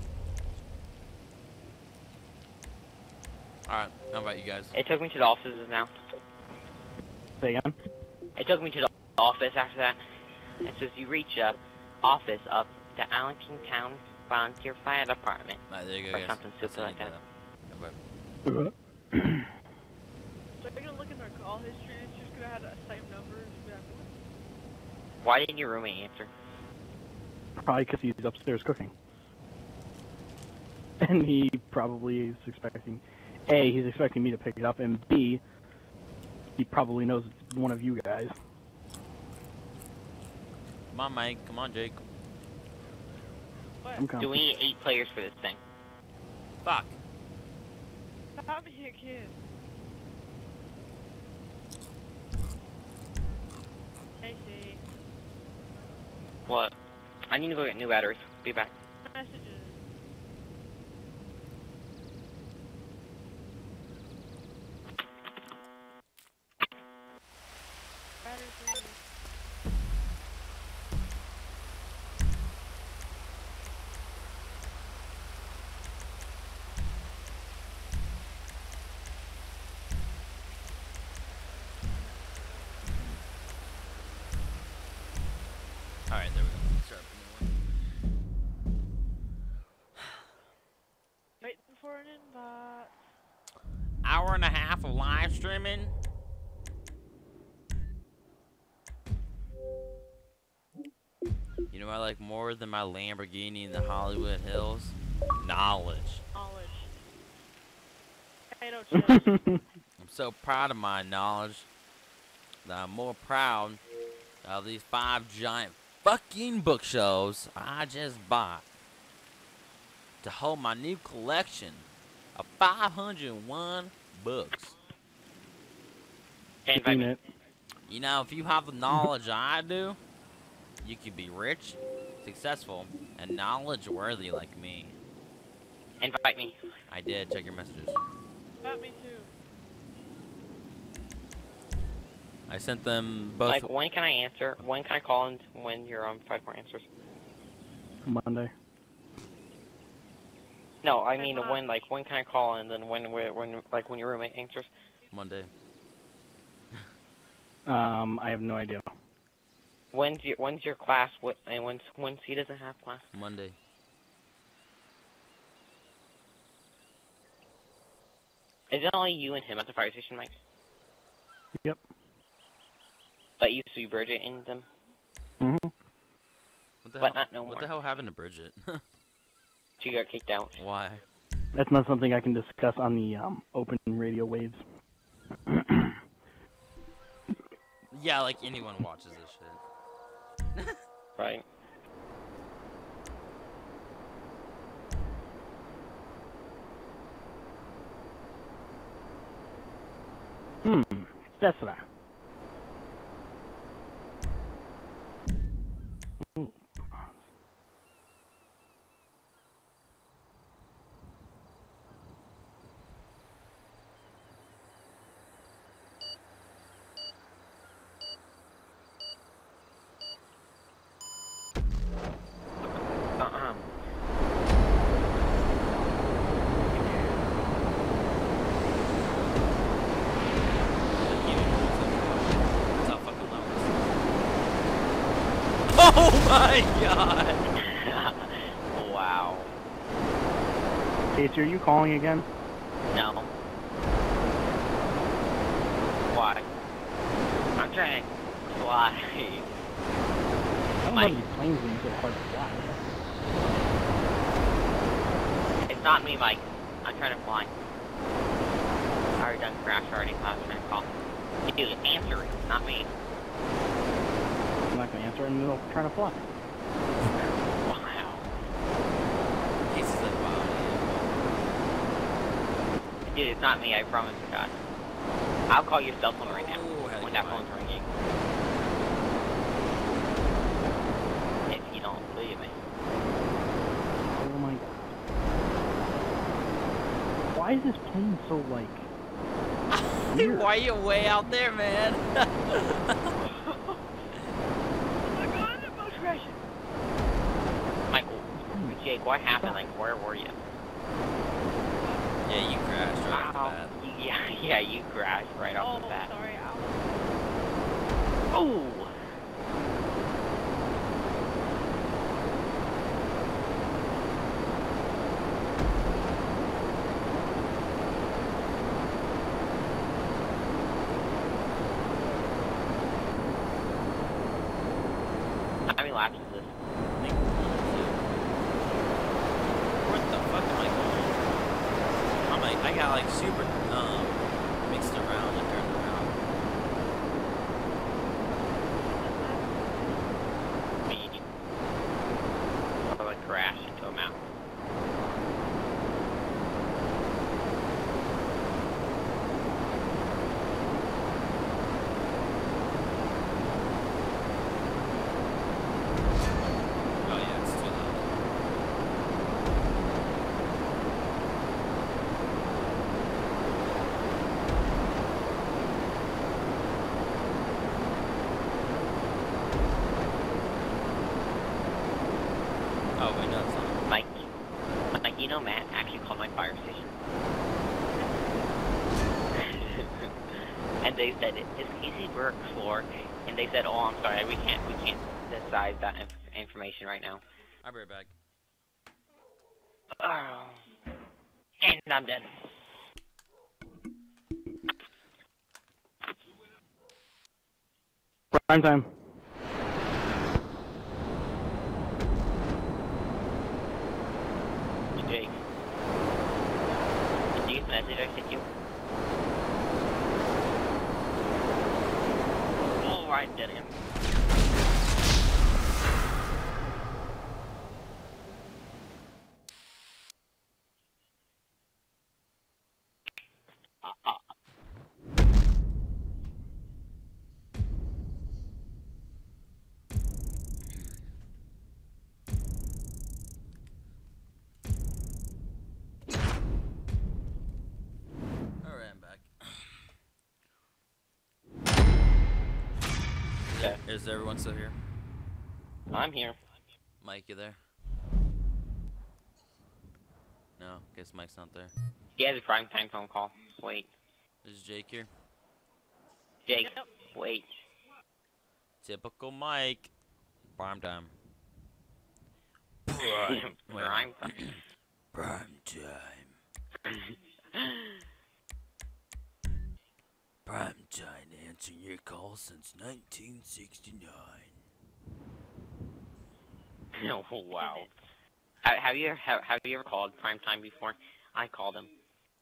Speaker 2: Alright, how about you guys?
Speaker 3: It took me to the offices now.
Speaker 1: Say again?
Speaker 3: It took me to the office after that. It says you reach office up to Arlington Town Volunteer Fire Department.
Speaker 2: Alright, there you go,
Speaker 3: Or
Speaker 2: guys.
Speaker 3: something stupid like that.
Speaker 2: Okay.
Speaker 4: So you're gonna look in their call history and it's just gonna have that same number. And just be like, what?
Speaker 3: Why didn't your roommate answer?
Speaker 1: Probably because he's upstairs cooking. And he probably is expecting, A, he's expecting me to pick it up, and B, he probably knows it's one of you guys.
Speaker 2: Come on, Mike. Come on, Jake.
Speaker 1: I'm
Speaker 3: Do
Speaker 1: coming.
Speaker 3: we need 8 players for this thing?
Speaker 2: Fuck.
Speaker 4: Stop me again. Casey.
Speaker 3: What? I need to go get new batteries. Be back.
Speaker 4: Messages. Battery please.
Speaker 2: Alright, there we go. Let's start up a new one.
Speaker 4: Waiting for an invite.
Speaker 2: Hour and a half of live streaming. You know what I like more than my Lamborghini in the Hollywood Hills? Knowledge.
Speaker 4: Knowledge. Hey, don't chill.
Speaker 2: I'm so proud of my knowledge that I'm more proud of these 5 giant fucking bookshelves I just bought to hold my new collection of 501 books.
Speaker 3: Hey, invite me.
Speaker 1: It.
Speaker 2: You know, if you have the knowledge I do, you could be rich, successful, and knowledge-worthy like me.
Speaker 3: Invite me.
Speaker 2: I did. Check your messages.
Speaker 4: About me too.
Speaker 2: I sent them both.
Speaker 3: Like, when can I answer? When can I call in when you're on 5 more answers?
Speaker 1: Monday.
Speaker 3: No, I mean when. Like, when can I call in? Then when your roommate answers?
Speaker 2: Monday.
Speaker 1: I have no idea.
Speaker 3: When's your class? And when he doesn't have class?
Speaker 2: Monday.
Speaker 3: Is it only you and him at the fire station, Mike?
Speaker 1: Yep.
Speaker 3: But used to be Bridget in them.
Speaker 1: Mhm.
Speaker 2: What the
Speaker 3: But
Speaker 2: hell?
Speaker 3: not no
Speaker 2: What
Speaker 3: more.
Speaker 2: the hell happened to Bridget?
Speaker 3: She got kicked out.
Speaker 2: Why?
Speaker 1: That's not something I can discuss on the open radio waves.
Speaker 2: Yeah, like anyone watches this shit.
Speaker 3: Right.
Speaker 1: That's that.
Speaker 3: Uh-uh.
Speaker 2: That's how fucking loud this is. Oh my god!
Speaker 3: Wow.
Speaker 1: Casey, are you calling again?
Speaker 3: No. Why? I'm trying to fly.
Speaker 1: I don't
Speaker 3: Mike.
Speaker 1: know these planes being so hard to fly.
Speaker 3: It's not me, Mike. I'm trying to fly. I already done crash already. I was trying to call. Dude, answer it. Not me.
Speaker 1: I'm not going to answer it, and they'll try to fly.
Speaker 3: Wow.
Speaker 2: Casey's like, wow.
Speaker 3: Dude, it's not me. I promise to God. I'll call your cell phone right now.
Speaker 2: Oh, hell
Speaker 3: When
Speaker 2: yeah,
Speaker 3: that phone's ringing. If you don't believe me.
Speaker 1: Oh my god. Why is this plane so, like... weird?
Speaker 2: Why are you way out there, man?
Speaker 4: Oh my god, that boat's crashing.
Speaker 3: Michael, Jake, what happened? Like, where were you?
Speaker 2: Yeah, you crashed right off the
Speaker 3: Ow.
Speaker 2: bat.
Speaker 3: Yeah, you crashed right off
Speaker 4: Oh,
Speaker 3: the bat.
Speaker 4: sorry, ow.
Speaker 3: Oh! How many laps is this?
Speaker 2: I think what the fuck am I going? I'm like, I got like super mixed around and turned around.
Speaker 3: Me. Or like crash into a mountain.
Speaker 2: Oh yeah, it's too loud. Oh wait, no, it's not.
Speaker 3: Mike, you know Matt actually called my fire station. And they said, is Casey Burke floor? And they said, oh, I'm sorry, we can't decide that information right now.
Speaker 2: I'll be right back.
Speaker 3: Oh. And I'm dead.
Speaker 1: Prime time.
Speaker 3: Jake. Did you message I sent you? Alright, dead again.
Speaker 2: Alright, I'm back.
Speaker 3: Okay.
Speaker 2: Is everyone still here?
Speaker 3: I'm here.
Speaker 2: Mike, you there? No, guess Mike's not there.
Speaker 3: He has a prime time phone call. Wait.
Speaker 2: Is Jake here?
Speaker 3: Jake, wait.
Speaker 2: Typical Mike. Prime time.
Speaker 3: Prime time.
Speaker 2: Prime time. Prime time answering your call since 1969.
Speaker 3: Oh wow. Have you ever called Primetime before? I called him.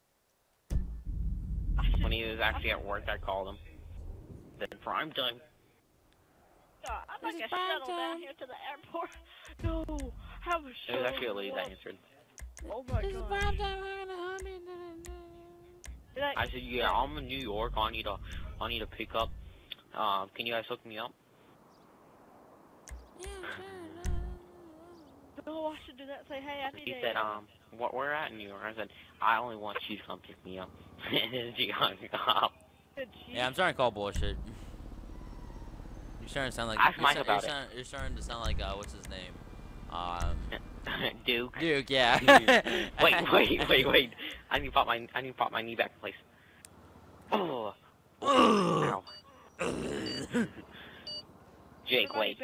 Speaker 3: When he was actually at work, I called him. Then Primetime.
Speaker 4: I'd like a shuttle down here to the airport. No, have a
Speaker 3: It
Speaker 4: shuttle.
Speaker 3: was actually a lady that answered.
Speaker 4: Oh my god.
Speaker 3: I said, yeah, I'm in New York. I need to pick up. Can you guys hook me up?
Speaker 4: No, I should do that. Say, hey, I need
Speaker 3: He said, what we're at in New York. I said, I only want you to come pick me up. And she hung up.
Speaker 2: Yeah, I'm starting to call bullshit. You're starting to sound like
Speaker 3: Ask Mike about it.
Speaker 2: You're starting to sound like what's his name?
Speaker 3: Duke.
Speaker 2: Duke, yeah.
Speaker 3: Wait. I need to pop my knee back in place. Oh. Ow. Jake, wait.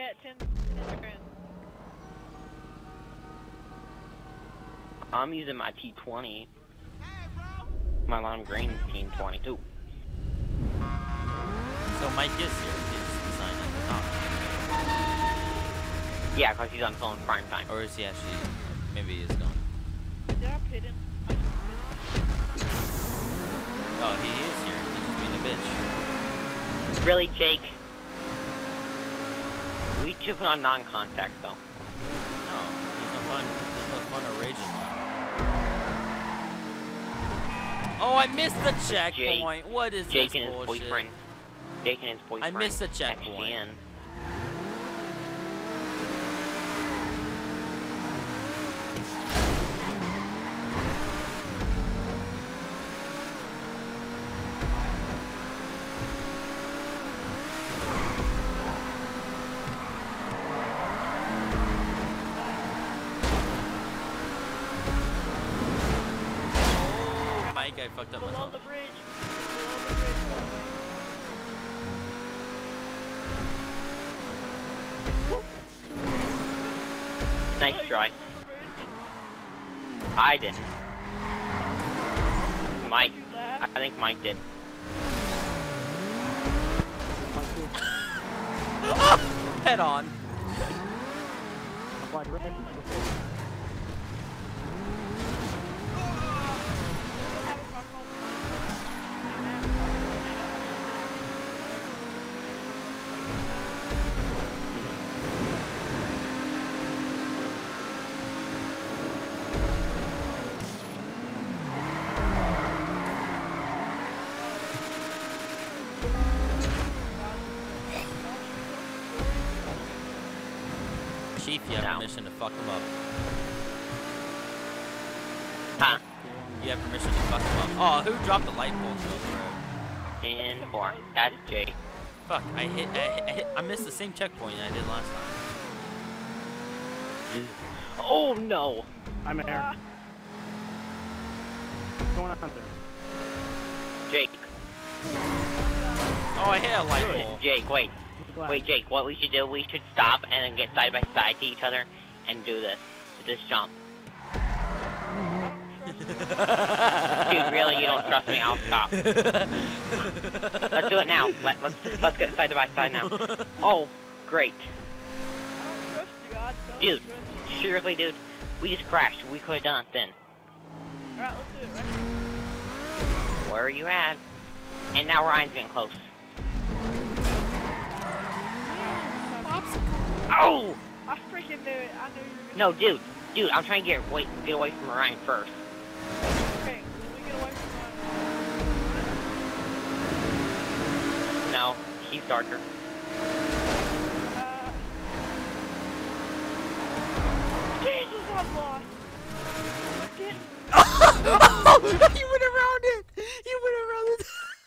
Speaker 3: I'm using my T20. My lime green T20 too.
Speaker 2: So Mike is here. He's signing.
Speaker 3: Yeah, because he's on phone prime time.
Speaker 2: Or is he actually? Maybe he is gone.
Speaker 4: Did I pit him?
Speaker 2: Oh, he is here. He's just being a bitch.
Speaker 3: Really, Jake? We should put on non-contact though.
Speaker 2: No, there's no fun. There's no fun or raging. Oh, I missed the checkpoint. What is
Speaker 3: Jake
Speaker 2: this
Speaker 3: and his
Speaker 2: bullshit?
Speaker 3: boyfriend. Jake and his boyfriend.
Speaker 2: I missed the checkpoint.
Speaker 3: XGN.
Speaker 2: I fucked up
Speaker 4: Below
Speaker 2: myself.
Speaker 4: the bridge.
Speaker 3: Nice try. I didn't. Mike. I think Mike did.
Speaker 2: Head on. Chief, you have permission to fuck him up.
Speaker 3: Huh?
Speaker 2: You have permission to fuck him up. Oh, who dropped the light bulb on the road?
Speaker 3: And 4. That's Jake.
Speaker 2: Fuck, I missed the same checkpoint I did last time.
Speaker 3: Oh no!
Speaker 1: I'm here. What's going on there?
Speaker 3: Jake.
Speaker 2: Oh, I hit a light bulb.
Speaker 3: Jake, wait. Wait, Jake, what we should do, we should stop and then get side by side to each other and do this. This jump. Dude, really, you don't trust me, I'll stop. Let's do it now. Let's get side by side now. Oh, great. Dude, seriously, dude, we just crashed. We could have done it then.
Speaker 4: Alright, let's do it, right?
Speaker 3: Where are you at? And now Ryan's getting close. Oh!
Speaker 4: I freaking knew it. I knew you were
Speaker 3: No, dude, I'm trying to get away from Ryan first.
Speaker 4: Okay, let me get away from Ryan.
Speaker 3: No, he's darker.
Speaker 4: Jesus, I'm lost. Get...
Speaker 2: He went around it! He went around it!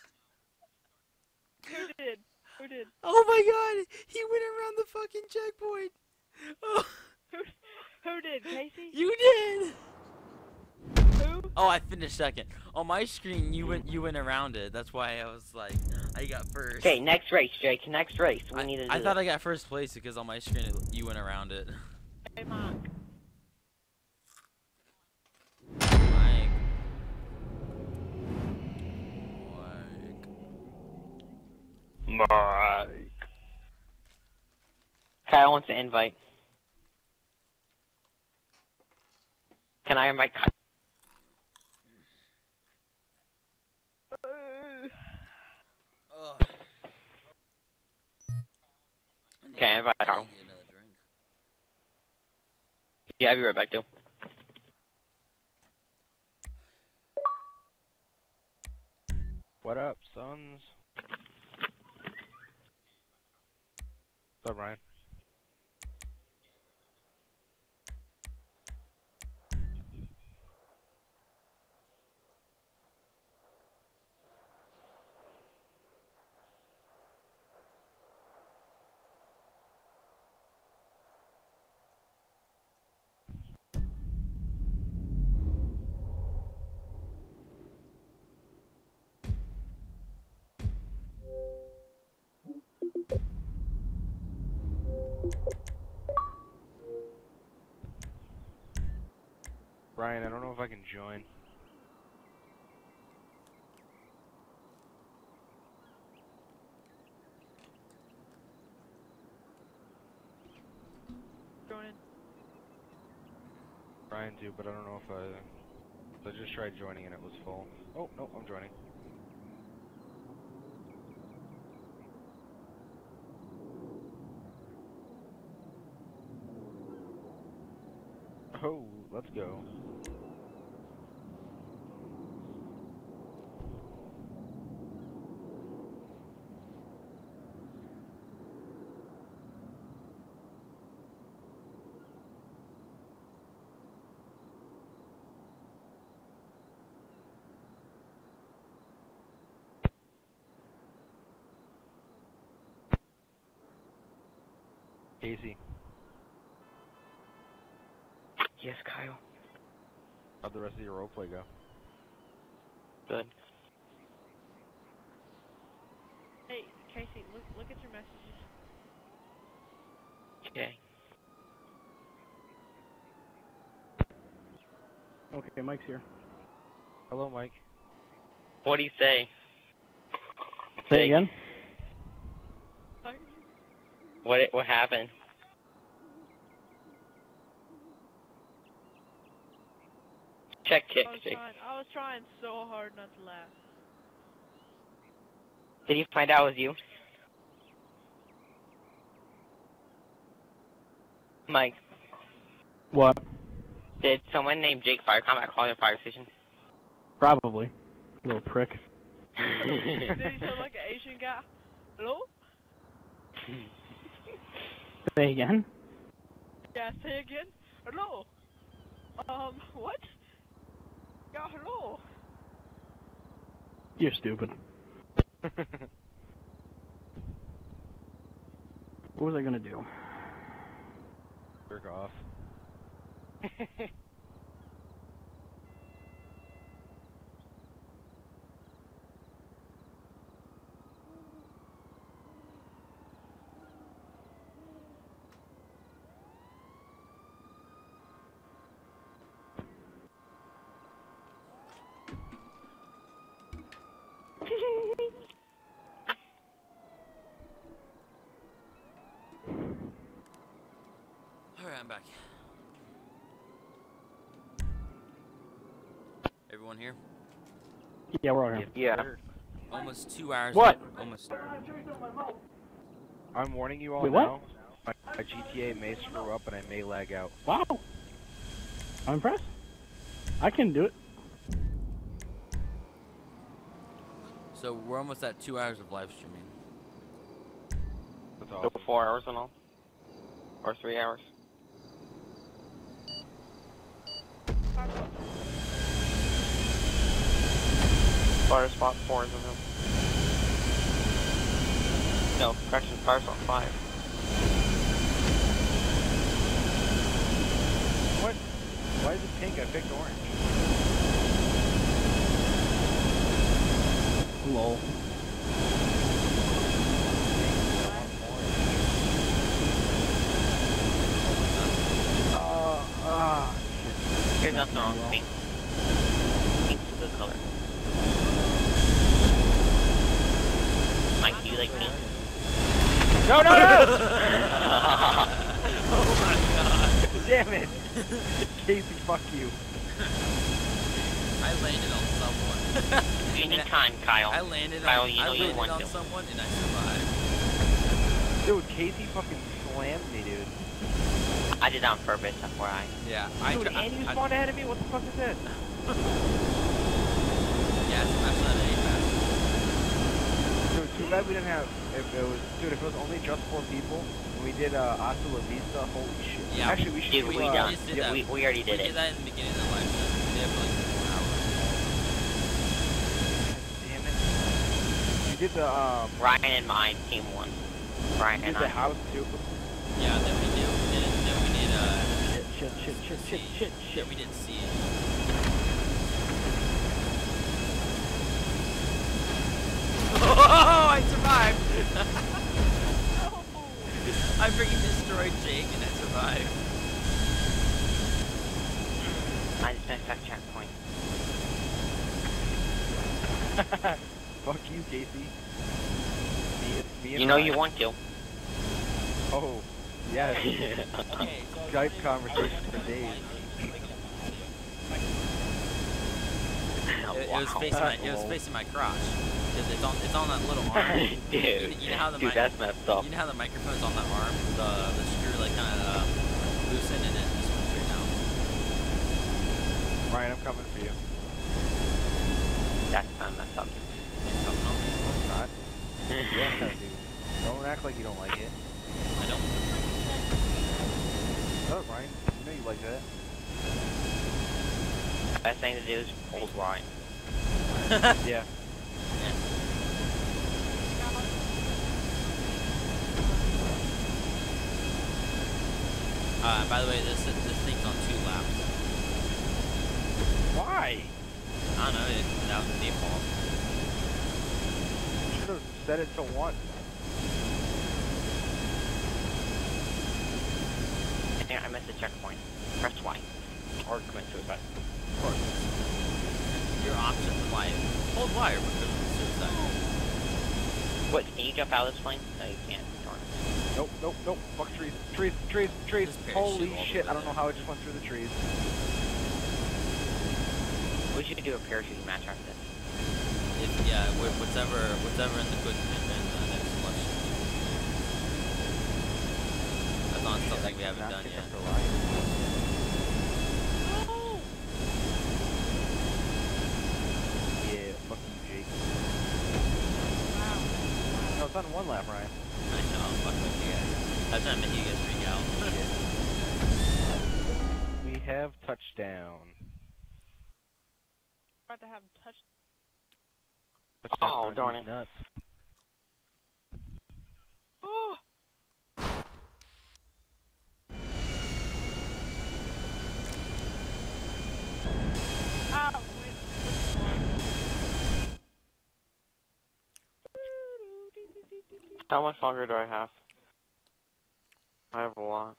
Speaker 4: Who did? Who did?
Speaker 2: Oh my god! He went around the fucking checkpoint! Oh.
Speaker 4: Who did? Casey?
Speaker 2: You did!
Speaker 4: Who?
Speaker 2: Oh, I finished second. On my screen, you went around it. That's why I was like, I got first.
Speaker 3: Okay, next race, Jake. Next race. We need to do
Speaker 2: I thought
Speaker 3: this.
Speaker 2: I got first place because on my screen you went around it.
Speaker 4: Hey, Mark.
Speaker 2: Mike.
Speaker 3: Kyle wants to invite. Can I invite Kyle? Okay, I invite Kyle. Yeah, I'll be right back, too.
Speaker 7: What up, sons? What's up, Ryan? Ryan, I don't know if I can join.
Speaker 4: Joining.
Speaker 7: Ryan too, but I don't know if I just tried joining and it was full. Oh, no, I'm joining. Oh, let's go. Casey,
Speaker 3: Yes, Kyle.
Speaker 7: how'd the rest of your roleplay go?
Speaker 3: Good.
Speaker 4: Hey, Casey, look at your messages.
Speaker 3: Okay.
Speaker 1: Okay, Mike's here.
Speaker 7: Hello, Mike.
Speaker 3: What do you say?
Speaker 1: Say it again?
Speaker 3: What happened? Check kicks, Jake.
Speaker 4: I was trying so hard not to laugh.
Speaker 3: Did you find out it was you? Mike,
Speaker 1: What?
Speaker 3: did someone named Jake Fire Combat call your fire station?
Speaker 1: Probably. Little prick.
Speaker 4: Did he sound like an Asian guy? Hello?
Speaker 1: Say again?
Speaker 4: Yeah, say again. Hello? What? Yeah, hello?
Speaker 1: You're stupid. What was I gonna do?
Speaker 7: Jerk off.
Speaker 2: Alright, I'm back. Everyone here?
Speaker 1: Yeah, we're all here.
Speaker 3: Yeah.
Speaker 2: Almost 2 hours.
Speaker 1: What?
Speaker 2: Almost.
Speaker 7: I'm warning you all
Speaker 1: Wait, what?
Speaker 7: now. My GTA may screw up and I may lag out.
Speaker 1: Wow. I'm impressed. I can do it.
Speaker 2: So we're almost at 2 hours of live streaming.
Speaker 7: That's
Speaker 3: So
Speaker 7: awesome.
Speaker 3: 4 hours and all? Or 3 hours? Fire spot 4 is in them. No, correction, fire spot 5.
Speaker 7: What? Why is it pink? I picked orange.
Speaker 1: Lol.
Speaker 3: There's nothing wrong with pink. Pink's a good color. Mike, do you like pink?
Speaker 7: No, no, no!
Speaker 2: Oh my god.
Speaker 7: Damn it! Casey, fuck you.
Speaker 2: I landed on someone.
Speaker 3: Anytime, Kyle.
Speaker 2: I landed
Speaker 3: Kyle,
Speaker 2: on,
Speaker 3: you know
Speaker 2: I
Speaker 3: you
Speaker 2: landed
Speaker 3: want
Speaker 2: on
Speaker 3: to.
Speaker 2: someone and I survived.
Speaker 7: Dude, Casey fucking slammed me, dude.
Speaker 3: I did that on purpose, FYI.
Speaker 2: Yeah,
Speaker 7: Dude, and you spawned ahead of me? What the fuck is this?
Speaker 2: Yeah, it's not an A-pass.
Speaker 7: Dude, too bad we didn't have, if it was only just 4 people, and we did, Hasta La Vista, holy shit.
Speaker 2: Yeah.
Speaker 7: Actually, we should
Speaker 3: Dude,
Speaker 7: do,
Speaker 3: we done.
Speaker 2: just did
Speaker 3: Yeah,
Speaker 2: that.
Speaker 3: we already did
Speaker 2: We
Speaker 3: it.
Speaker 2: did that in the beginning of the live stream. We did it for like 4 hours.
Speaker 7: Damn it. You did the,
Speaker 3: Ryan and my team won. Ryan
Speaker 7: you
Speaker 3: and
Speaker 7: did the
Speaker 3: I.
Speaker 7: house too.
Speaker 2: Yeah, then we did, then we did,
Speaker 1: Shit.
Speaker 2: then we did C. Oh, I survived! I freaking destroyed Jake and I survived.
Speaker 3: I just missed that checkpoint.
Speaker 7: Fuck you, Casey. Me and
Speaker 3: You know
Speaker 7: Ryan.
Speaker 3: you want to.
Speaker 7: Oh, yes.
Speaker 2: Okay, so
Speaker 7: Skype conversation for days.
Speaker 2: it was facing my crotch because it's on that little arm.
Speaker 3: Dude,
Speaker 2: You know how the
Speaker 3: dude, that's messed up.
Speaker 2: You know how the microphone's on that arm? The screw like kind of loosened and it just went straight down.
Speaker 7: Ryan, I'm coming for you.
Speaker 3: That's kind of messed up.
Speaker 2: It's coming on me.
Speaker 7: No, it's not. Yeah, dude. Don't act like you don't like it.
Speaker 2: I don't.
Speaker 7: Oh, Ryan, you know you like that.
Speaker 3: Best thing to do is hold Ryan.
Speaker 7: Yeah.
Speaker 2: By the way, this thing's on 2 laps.
Speaker 7: Why?
Speaker 2: I don't know. That was the default.
Speaker 7: Should have set it to 1.
Speaker 3: I think I missed the checkpoint. Press Y. Or commit suicide.
Speaker 2: Your options Y. Hold Y or commit suicide.
Speaker 3: What, can you jump out of this plane? No, you can't. Darn it.
Speaker 7: Nope. Fuck trees. Trees.
Speaker 2: Just parachute
Speaker 7: Holy
Speaker 2: all the
Speaker 7: shit,
Speaker 2: way
Speaker 7: I don't know
Speaker 2: down.
Speaker 7: how I just went through the trees.
Speaker 3: We should do a parachuting match after this.
Speaker 2: Yeah, whatever in the quick and the next lunch. That's not something we haven't
Speaker 7: Not
Speaker 2: done
Speaker 7: pick
Speaker 2: yet.
Speaker 7: up the line. Yeah, fuck you, Jake. No, it's on 1 lap, Ryan.
Speaker 2: I know, I'm fucking with you guys. I was trying to make you guys freak out.
Speaker 7: We have touchdown.
Speaker 4: About to have touch.
Speaker 7: Touchdown
Speaker 3: Oh,
Speaker 7: for
Speaker 3: darn
Speaker 7: these
Speaker 3: it.
Speaker 7: Nuts.
Speaker 4: Oh! Ah,
Speaker 3: How much longer do I have? I have a lot.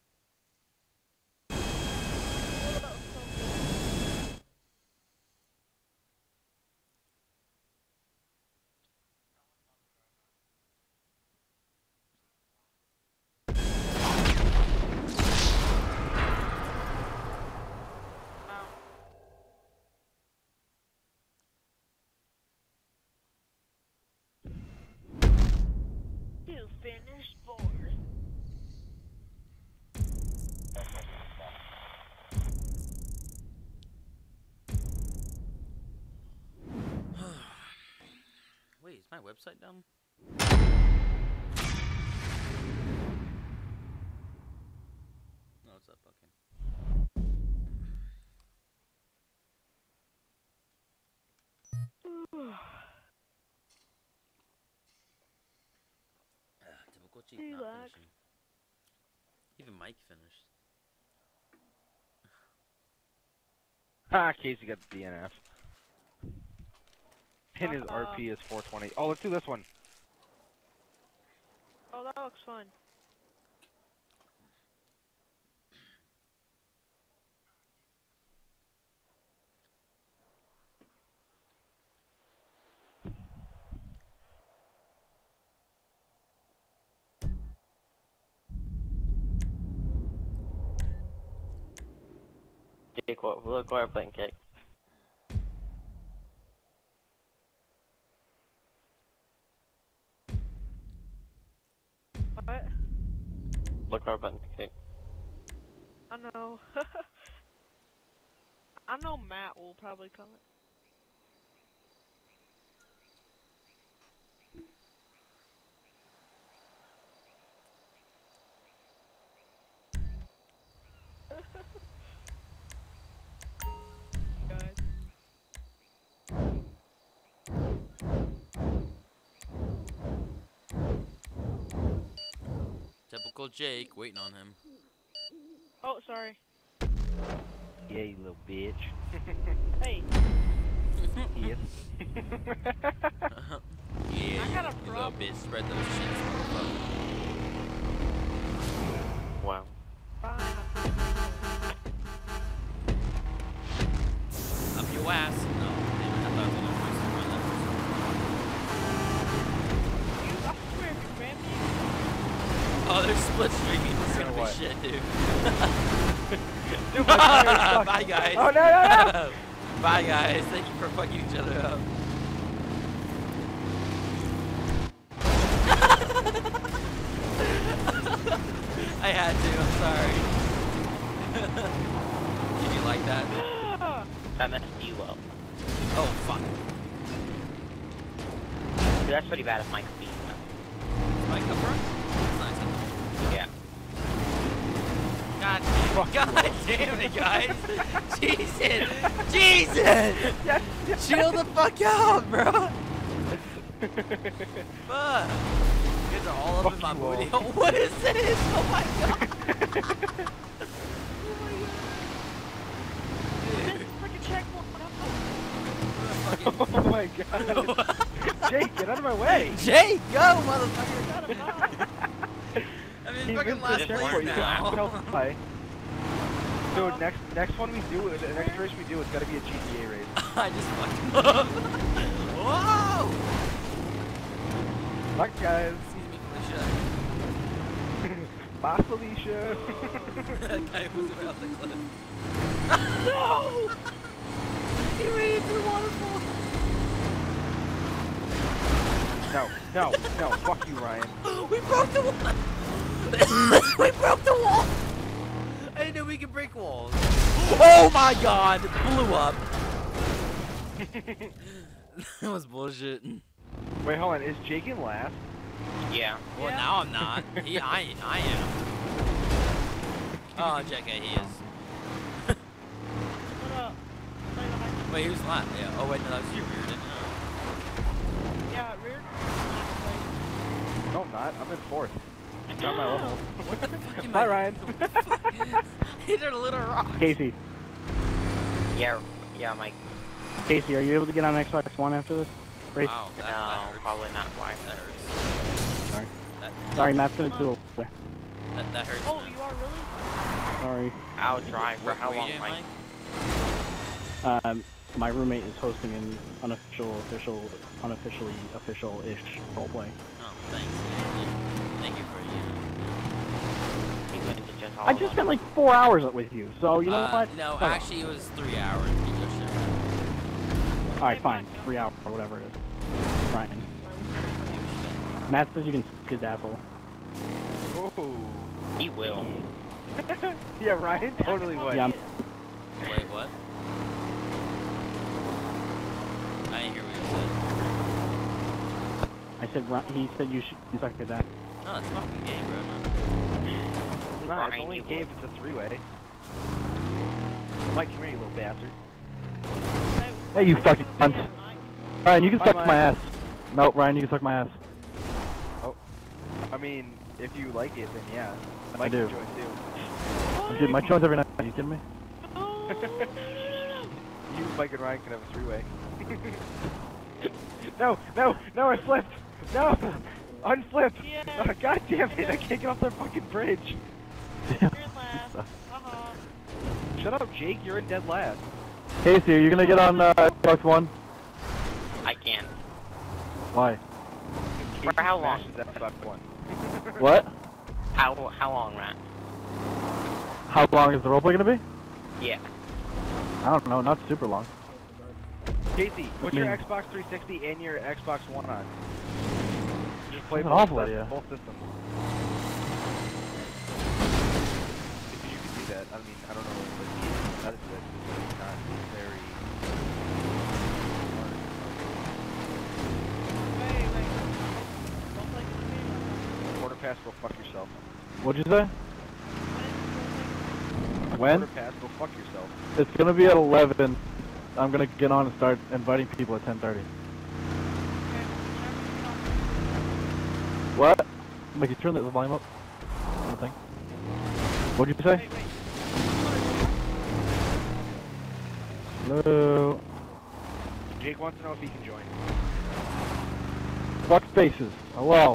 Speaker 4: You finished fourth.
Speaker 2: Wait, is my website dumb? No, it's up. Okay. Typical cheat, not
Speaker 4: Relax.
Speaker 2: finishing. Even Mike finished.
Speaker 7: Ah, Casey got the DNF. And his RP is 420. Oh, let's do this one.
Speaker 4: Oh, that looks fun.
Speaker 3: Jake, look what I'm playing, Jake.
Speaker 4: What?
Speaker 3: Look what I'm playing, Jake.
Speaker 4: I know. I know Matt will probably come. Guys.
Speaker 2: Typical Jake, waiting on him.
Speaker 4: Oh, sorry.
Speaker 7: Yeah, you little bitch.
Speaker 4: Hey.
Speaker 7: Yes.
Speaker 2: Yeah,
Speaker 4: I got a
Speaker 2: you little
Speaker 4: problem.
Speaker 2: bitch, spread those shits, motherfucker.
Speaker 3: Wow.
Speaker 4: Fine.
Speaker 2: Up your ass. No, damn, I thought I was gonna waste my left.
Speaker 4: I swear, if you ran me,
Speaker 2: Oh, they're split streaking. This is
Speaker 7: You know
Speaker 2: gonna be
Speaker 7: what?
Speaker 2: shit, dude.
Speaker 7: Dude, my tires suck.
Speaker 2: Bye, guys.
Speaker 7: Oh, no, no, no!
Speaker 2: Bye, guys. Thank you for fucking each other up. I had to. I'm sorry. Did you like that?
Speaker 3: That messed you up.
Speaker 2: Oh, fuck.
Speaker 3: Dude, that's pretty bad if Mike's beating them.
Speaker 2: Mike up front? Nice.
Speaker 3: Yeah.
Speaker 2: God damn it, guys. Jesus. Jesus. Chill the fuck out, bro. Fuck. You guys are all up in my
Speaker 7: Fuck you
Speaker 2: booty.
Speaker 7: all.
Speaker 2: What is this? Oh my god.
Speaker 4: this freaking checkpoint.
Speaker 7: Oh my god. Jake, get out of my way!
Speaker 2: Jake, go, motherfucker. I mean,
Speaker 7: He
Speaker 2: fucking
Speaker 7: missed
Speaker 2: last
Speaker 7: the
Speaker 2: place
Speaker 7: checkpoint, you
Speaker 2: now.
Speaker 7: can't tell why. Dude, next one we do, the next race we do, it's gotta be a GTA race.
Speaker 2: I just fucked him up. Whoa!
Speaker 7: Luck, guys.
Speaker 2: Excuse me, Felicia.
Speaker 7: Bye, Felicia.
Speaker 2: That guy was around the cliff. No! He ran into the waterfall.
Speaker 7: No, fuck you, Ryan.
Speaker 2: We broke the wall. We broke the wall. I didn't know we could break walls. Oh my god! It blew up. That was bullshit.
Speaker 7: Wait, hold on, is Jake in last?
Speaker 3: Yeah.
Speaker 2: Well, now I'm not. I am. Oh, JK, he is.
Speaker 4: What up? Right behind you.
Speaker 2: Wait, he was last. Yeah. Oh wait, no, that was you, Reardon.
Speaker 4: Yeah, rear.
Speaker 7: No, I'm not. I'm in fourth. Not my level.
Speaker 2: What the fuck am
Speaker 7: Bye,
Speaker 2: I?
Speaker 7: Ryan.
Speaker 2: Hit a little rock.
Speaker 1: Casey,
Speaker 3: Yeah, Mike.
Speaker 1: Casey, are you able to get on Xbox One after this race?
Speaker 2: Wow, that
Speaker 3: No,
Speaker 2: hurts.
Speaker 3: probably not. Why?
Speaker 2: That hurts.
Speaker 1: Sorry.
Speaker 2: That,
Speaker 1: Sorry, Matt's gonna do it.
Speaker 2: that hurts.
Speaker 4: Oh,
Speaker 2: man.
Speaker 4: you are really?
Speaker 1: Sorry.
Speaker 3: I'll drive for
Speaker 2: What
Speaker 3: how
Speaker 2: were you
Speaker 3: long,
Speaker 2: doing,
Speaker 3: Mike?
Speaker 1: My roommate is hosting an unofficially official-ish roleplay.
Speaker 2: Oh, thanks. Thank you for
Speaker 3: He's going to just all
Speaker 1: I
Speaker 3: of
Speaker 1: just
Speaker 3: us.
Speaker 1: spent like 4 hours with you, so you know what?
Speaker 2: No,
Speaker 1: Fuck.
Speaker 2: actually, it was 3 hours. You go shit.
Speaker 1: Alright, fine. 3 hours or whatever it is. Ryan. Matt says you can suck his asshole.
Speaker 7: Oh.
Speaker 3: He will.
Speaker 7: Yeah, Ryan totally would.
Speaker 1: Yeah,
Speaker 2: Wait, what? I didn't hear what you said.
Speaker 1: he said you should suck his ass.
Speaker 2: No, it's fucking gay, bro.
Speaker 7: It's not, it's
Speaker 3: Ryan,
Speaker 7: only
Speaker 3: you
Speaker 7: a game if it's a three-way. Mike, come here, you little bastard.
Speaker 1: Hey, you fucking cunt. Ryan, you can
Speaker 7: Bye,
Speaker 1: suck
Speaker 7: Mike.
Speaker 1: my ass. No, Ryan, you can suck my ass.
Speaker 7: I mean, if you like it, then yeah.
Speaker 1: I
Speaker 7: Mike
Speaker 1: do.
Speaker 7: can join too.
Speaker 1: Dude, my show's every night. Are you kidding me?
Speaker 7: You, Mike, and Ryan can have a three-way. No, I flipped! No! Unflip!
Speaker 4: Yeah.
Speaker 7: Oh, God damn it, I can't get off that fucking bridge!
Speaker 4: You're in last. Uh-huh.
Speaker 7: Shut up, Jake, you're in dead last.
Speaker 1: Casey, are you gonna get on Xbox One?
Speaker 3: I can.
Speaker 1: Why?
Speaker 7: Casey
Speaker 3: how long?
Speaker 7: smashes Xbox One.
Speaker 1: What?
Speaker 3: How long, Rat?
Speaker 1: How long is the roleplay gonna be?
Speaker 3: Yeah.
Speaker 1: I don't know, not super long.
Speaker 7: Casey, put
Speaker 1: I
Speaker 7: your
Speaker 1: mean-
Speaker 7: Xbox 360 and your Xbox One on. Just play
Speaker 1: That's an awful
Speaker 7: both,
Speaker 1: idea.
Speaker 7: both systems. If you can do that, I mean, I don't know if it's how to do that. It's not very.
Speaker 4: Wait. Don't play the game.
Speaker 7: Quarter past, go fuck yourself.
Speaker 1: What'd you say? When?
Speaker 7: Quarter past, go fuck yourself.
Speaker 1: It's gonna be at 11. I'm gonna get on and start inviting people at 10:30. What? Make you turn the volume up. Nothing. What'd you say?
Speaker 4: Wait.
Speaker 1: Hello.
Speaker 7: Jake wants to know if he can join.
Speaker 1: Fuck faces. Hello.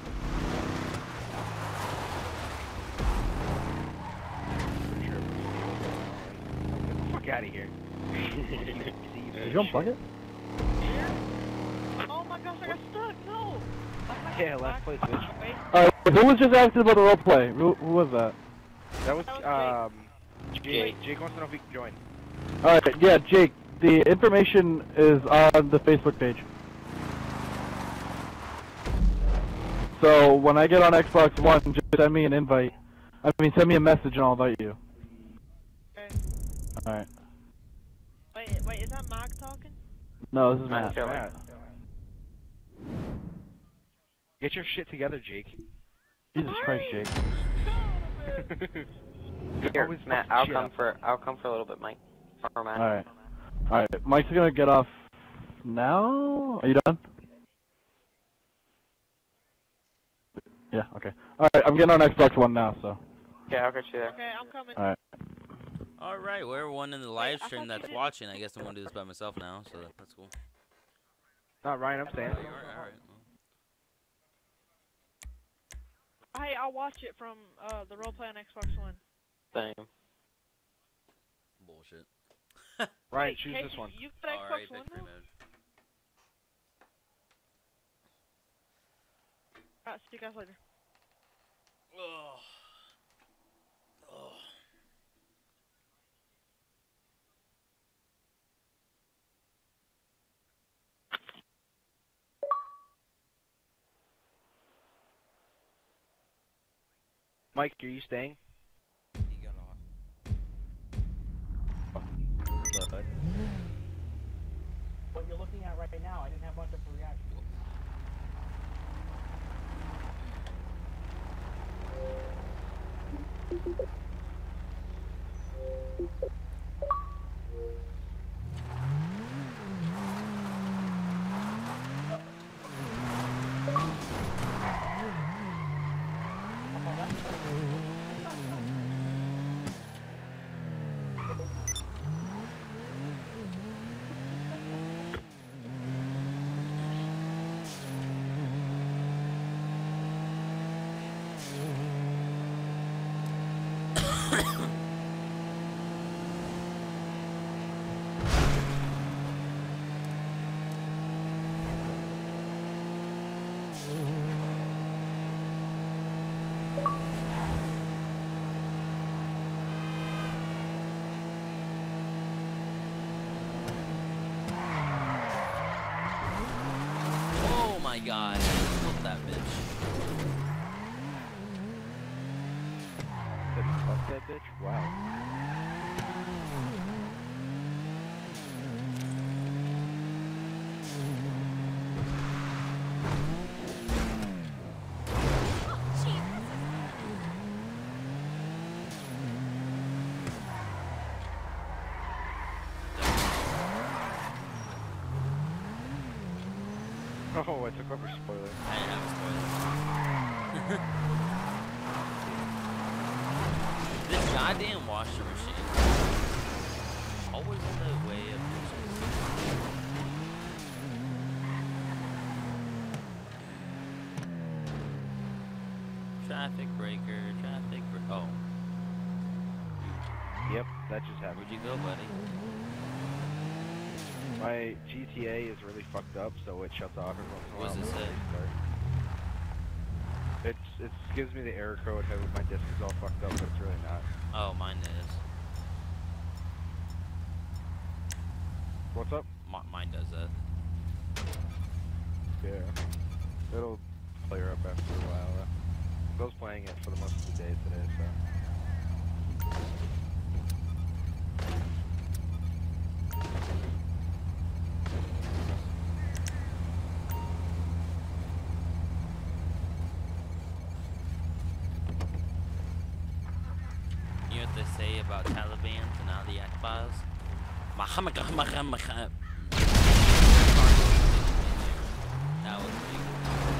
Speaker 7: Pretty sure. Get the fuck out of here.
Speaker 1: Did you unplug it?
Speaker 4: Oh my gosh, I got stuck. No.
Speaker 7: Yeah, last place, bitch.
Speaker 4: Wait.
Speaker 1: Who was just asking about the roleplay? Who was that?
Speaker 7: That was,
Speaker 4: That
Speaker 7: Jake. Jake wants to know if he can join.
Speaker 1: Alright, yeah, Jake, the information is on the Facebook page. So, when I get on Xbox One, just send me an invite. I mean, send me a message and I'll invite you.
Speaker 4: Okay.
Speaker 1: Alright.
Speaker 4: Wait, is that Mark talking?
Speaker 1: No, this is Matt.
Speaker 7: Matt. Get your shit together, Jake.
Speaker 1: Jesus Christ, Jake.
Speaker 3: Here,
Speaker 7: Always
Speaker 3: Matt,
Speaker 7: fucking
Speaker 3: I'll
Speaker 7: shit
Speaker 3: come for a little bit, Mike. Or Matt.
Speaker 1: Alright. Alright, Mike's gonna get off now? Are you done? Yeah, okay. Alright, I'm getting on Xbox One now, so.
Speaker 3: Okay, I'll get you there.
Speaker 4: Okay, I'm coming.
Speaker 1: Alright.
Speaker 2: Alright, well, everyone in the live
Speaker 4: I
Speaker 2: stream
Speaker 4: thought you
Speaker 2: that's
Speaker 4: didn't-
Speaker 2: watching, I guess I'm gonna do this by myself now, so that's cool.
Speaker 7: Not Ryan, I'm staying.
Speaker 2: Alright.
Speaker 4: Hey, I'll watch it from the roleplay on Xbox One.
Speaker 3: Same.
Speaker 2: Bullshit.
Speaker 7: Ryan,
Speaker 4: Wait,
Speaker 7: choose
Speaker 4: Casey,
Speaker 7: this one.
Speaker 4: You got Xbox
Speaker 2: Alright,
Speaker 4: One
Speaker 2: victory
Speaker 4: now?
Speaker 2: mode.
Speaker 4: Alright, see you guys later.
Speaker 2: Ugh. Ugh.
Speaker 7: Mike, are you staying?
Speaker 2: He got off.
Speaker 8: What you're looking at right now, I didn't have much of a reaction.
Speaker 2: Oh my god. Fuck that bitch.
Speaker 7: Fuck that bitch? Wow. Oh, I took over spoiler.
Speaker 2: I didn't have a spoiler. This goddamn washer machine. Always in the way of bitches. Traffic breaker, oh.
Speaker 7: Yep, that just happened.
Speaker 2: Where'd you go, buddy?
Speaker 7: My GTA is really fucked up, so it shuts off every once in a while.
Speaker 2: What does it
Speaker 7: when I
Speaker 2: say?
Speaker 7: restart. It gives me the error code how my disk is all fucked up, but it's really not.
Speaker 2: Oh, mine is.
Speaker 7: What's up?
Speaker 2: Mine does that.
Speaker 7: Yeah. It'll clear up after a while. I was playing it for the most of the day today, so.
Speaker 2: You know what they say about Taliban and Ali Akbars? Muhammad. That was pretty cool.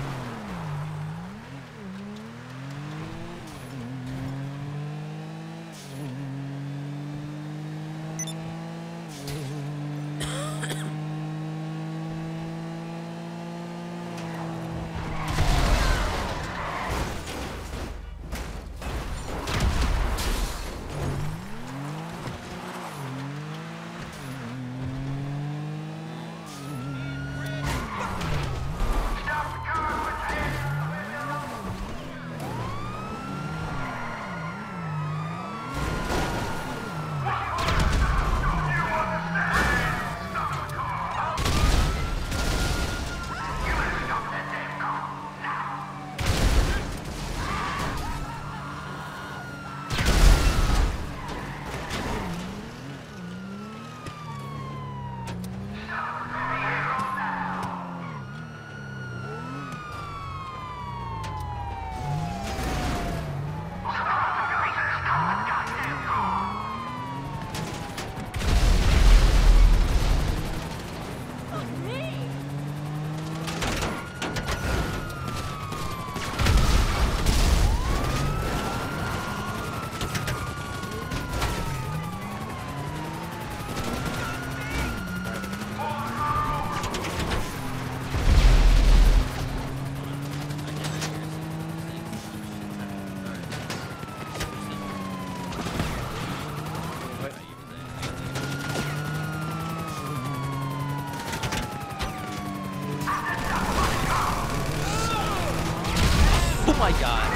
Speaker 2: Oh my god.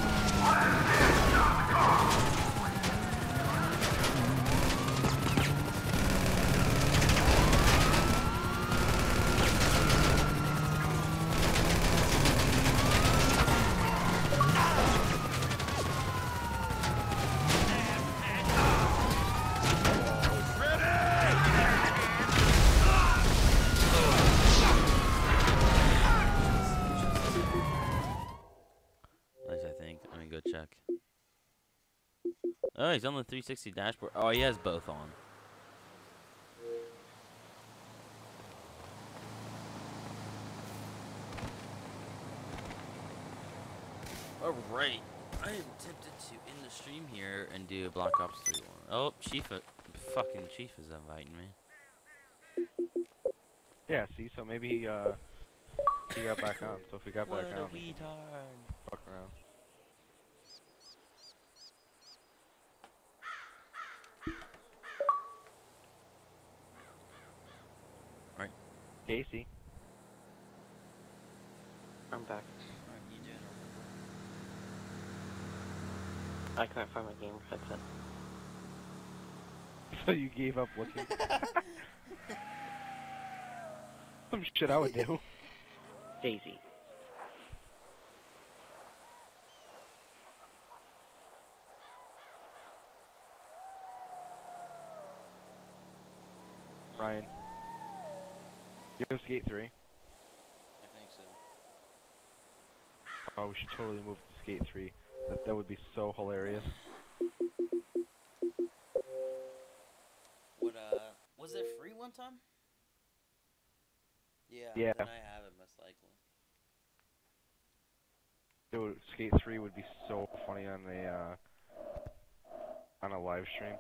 Speaker 2: Nice, I think. Let me go check. Oh, he's on the 360 dashboard. Oh, he has both on. Alright. I am tempted to end the stream here and do a Black Ops 3 one. Oh, fucking Chief is inviting me.
Speaker 7: Yeah, see, so maybe he got back on. So if he got back on,
Speaker 2: What a retard.
Speaker 7: fuck around.
Speaker 2: Right.
Speaker 7: Casey.
Speaker 3: I'm back.
Speaker 2: Alright, you doing
Speaker 3: I can't find my game headset.
Speaker 7: So you gave up looking? Some shit I would do.
Speaker 3: Daisy.
Speaker 7: Ryan. You have Skate 3?
Speaker 2: I think so.
Speaker 7: Oh, we should totally move to Skate 3. That would be so hilarious.
Speaker 2: What, was it free one time? Yeah.
Speaker 7: Yeah.
Speaker 2: Then I have it most likely.
Speaker 7: Dude, Skate 3 would be so funny on a live stream.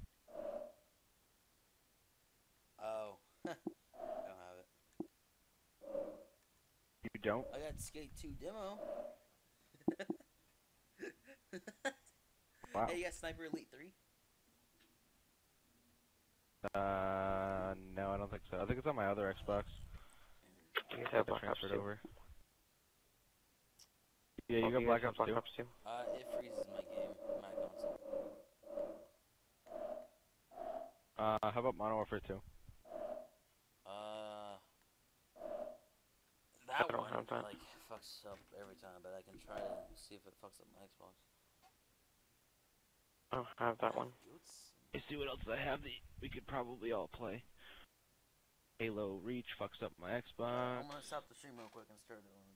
Speaker 2: Oh. I don't have it.
Speaker 7: You don't?
Speaker 2: I got Skate 2 demo.
Speaker 7: Wow.
Speaker 2: Hey, you got Sniper Elite 3?
Speaker 7: No, I don't think so. I think it's on my other Xbox.
Speaker 3: You guys
Speaker 7: I
Speaker 3: have Black Ops
Speaker 7: transferred
Speaker 3: 2?
Speaker 7: over. Yeah, you got
Speaker 3: guys
Speaker 7: Black
Speaker 3: have
Speaker 7: Ops
Speaker 3: Black
Speaker 7: 2?
Speaker 3: Ops 2?
Speaker 2: It freezes my game, my console.
Speaker 7: How about Modern Warfare 2?
Speaker 3: have that.
Speaker 2: like fucks up every time, but I can try to see if it fucks up my Xbox.
Speaker 3: I don't have that one.
Speaker 7: Let's see what else I have that we could probably all play. Halo Reach fucks up my Xbox.
Speaker 2: I'm gonna stop the stream real quick and start it on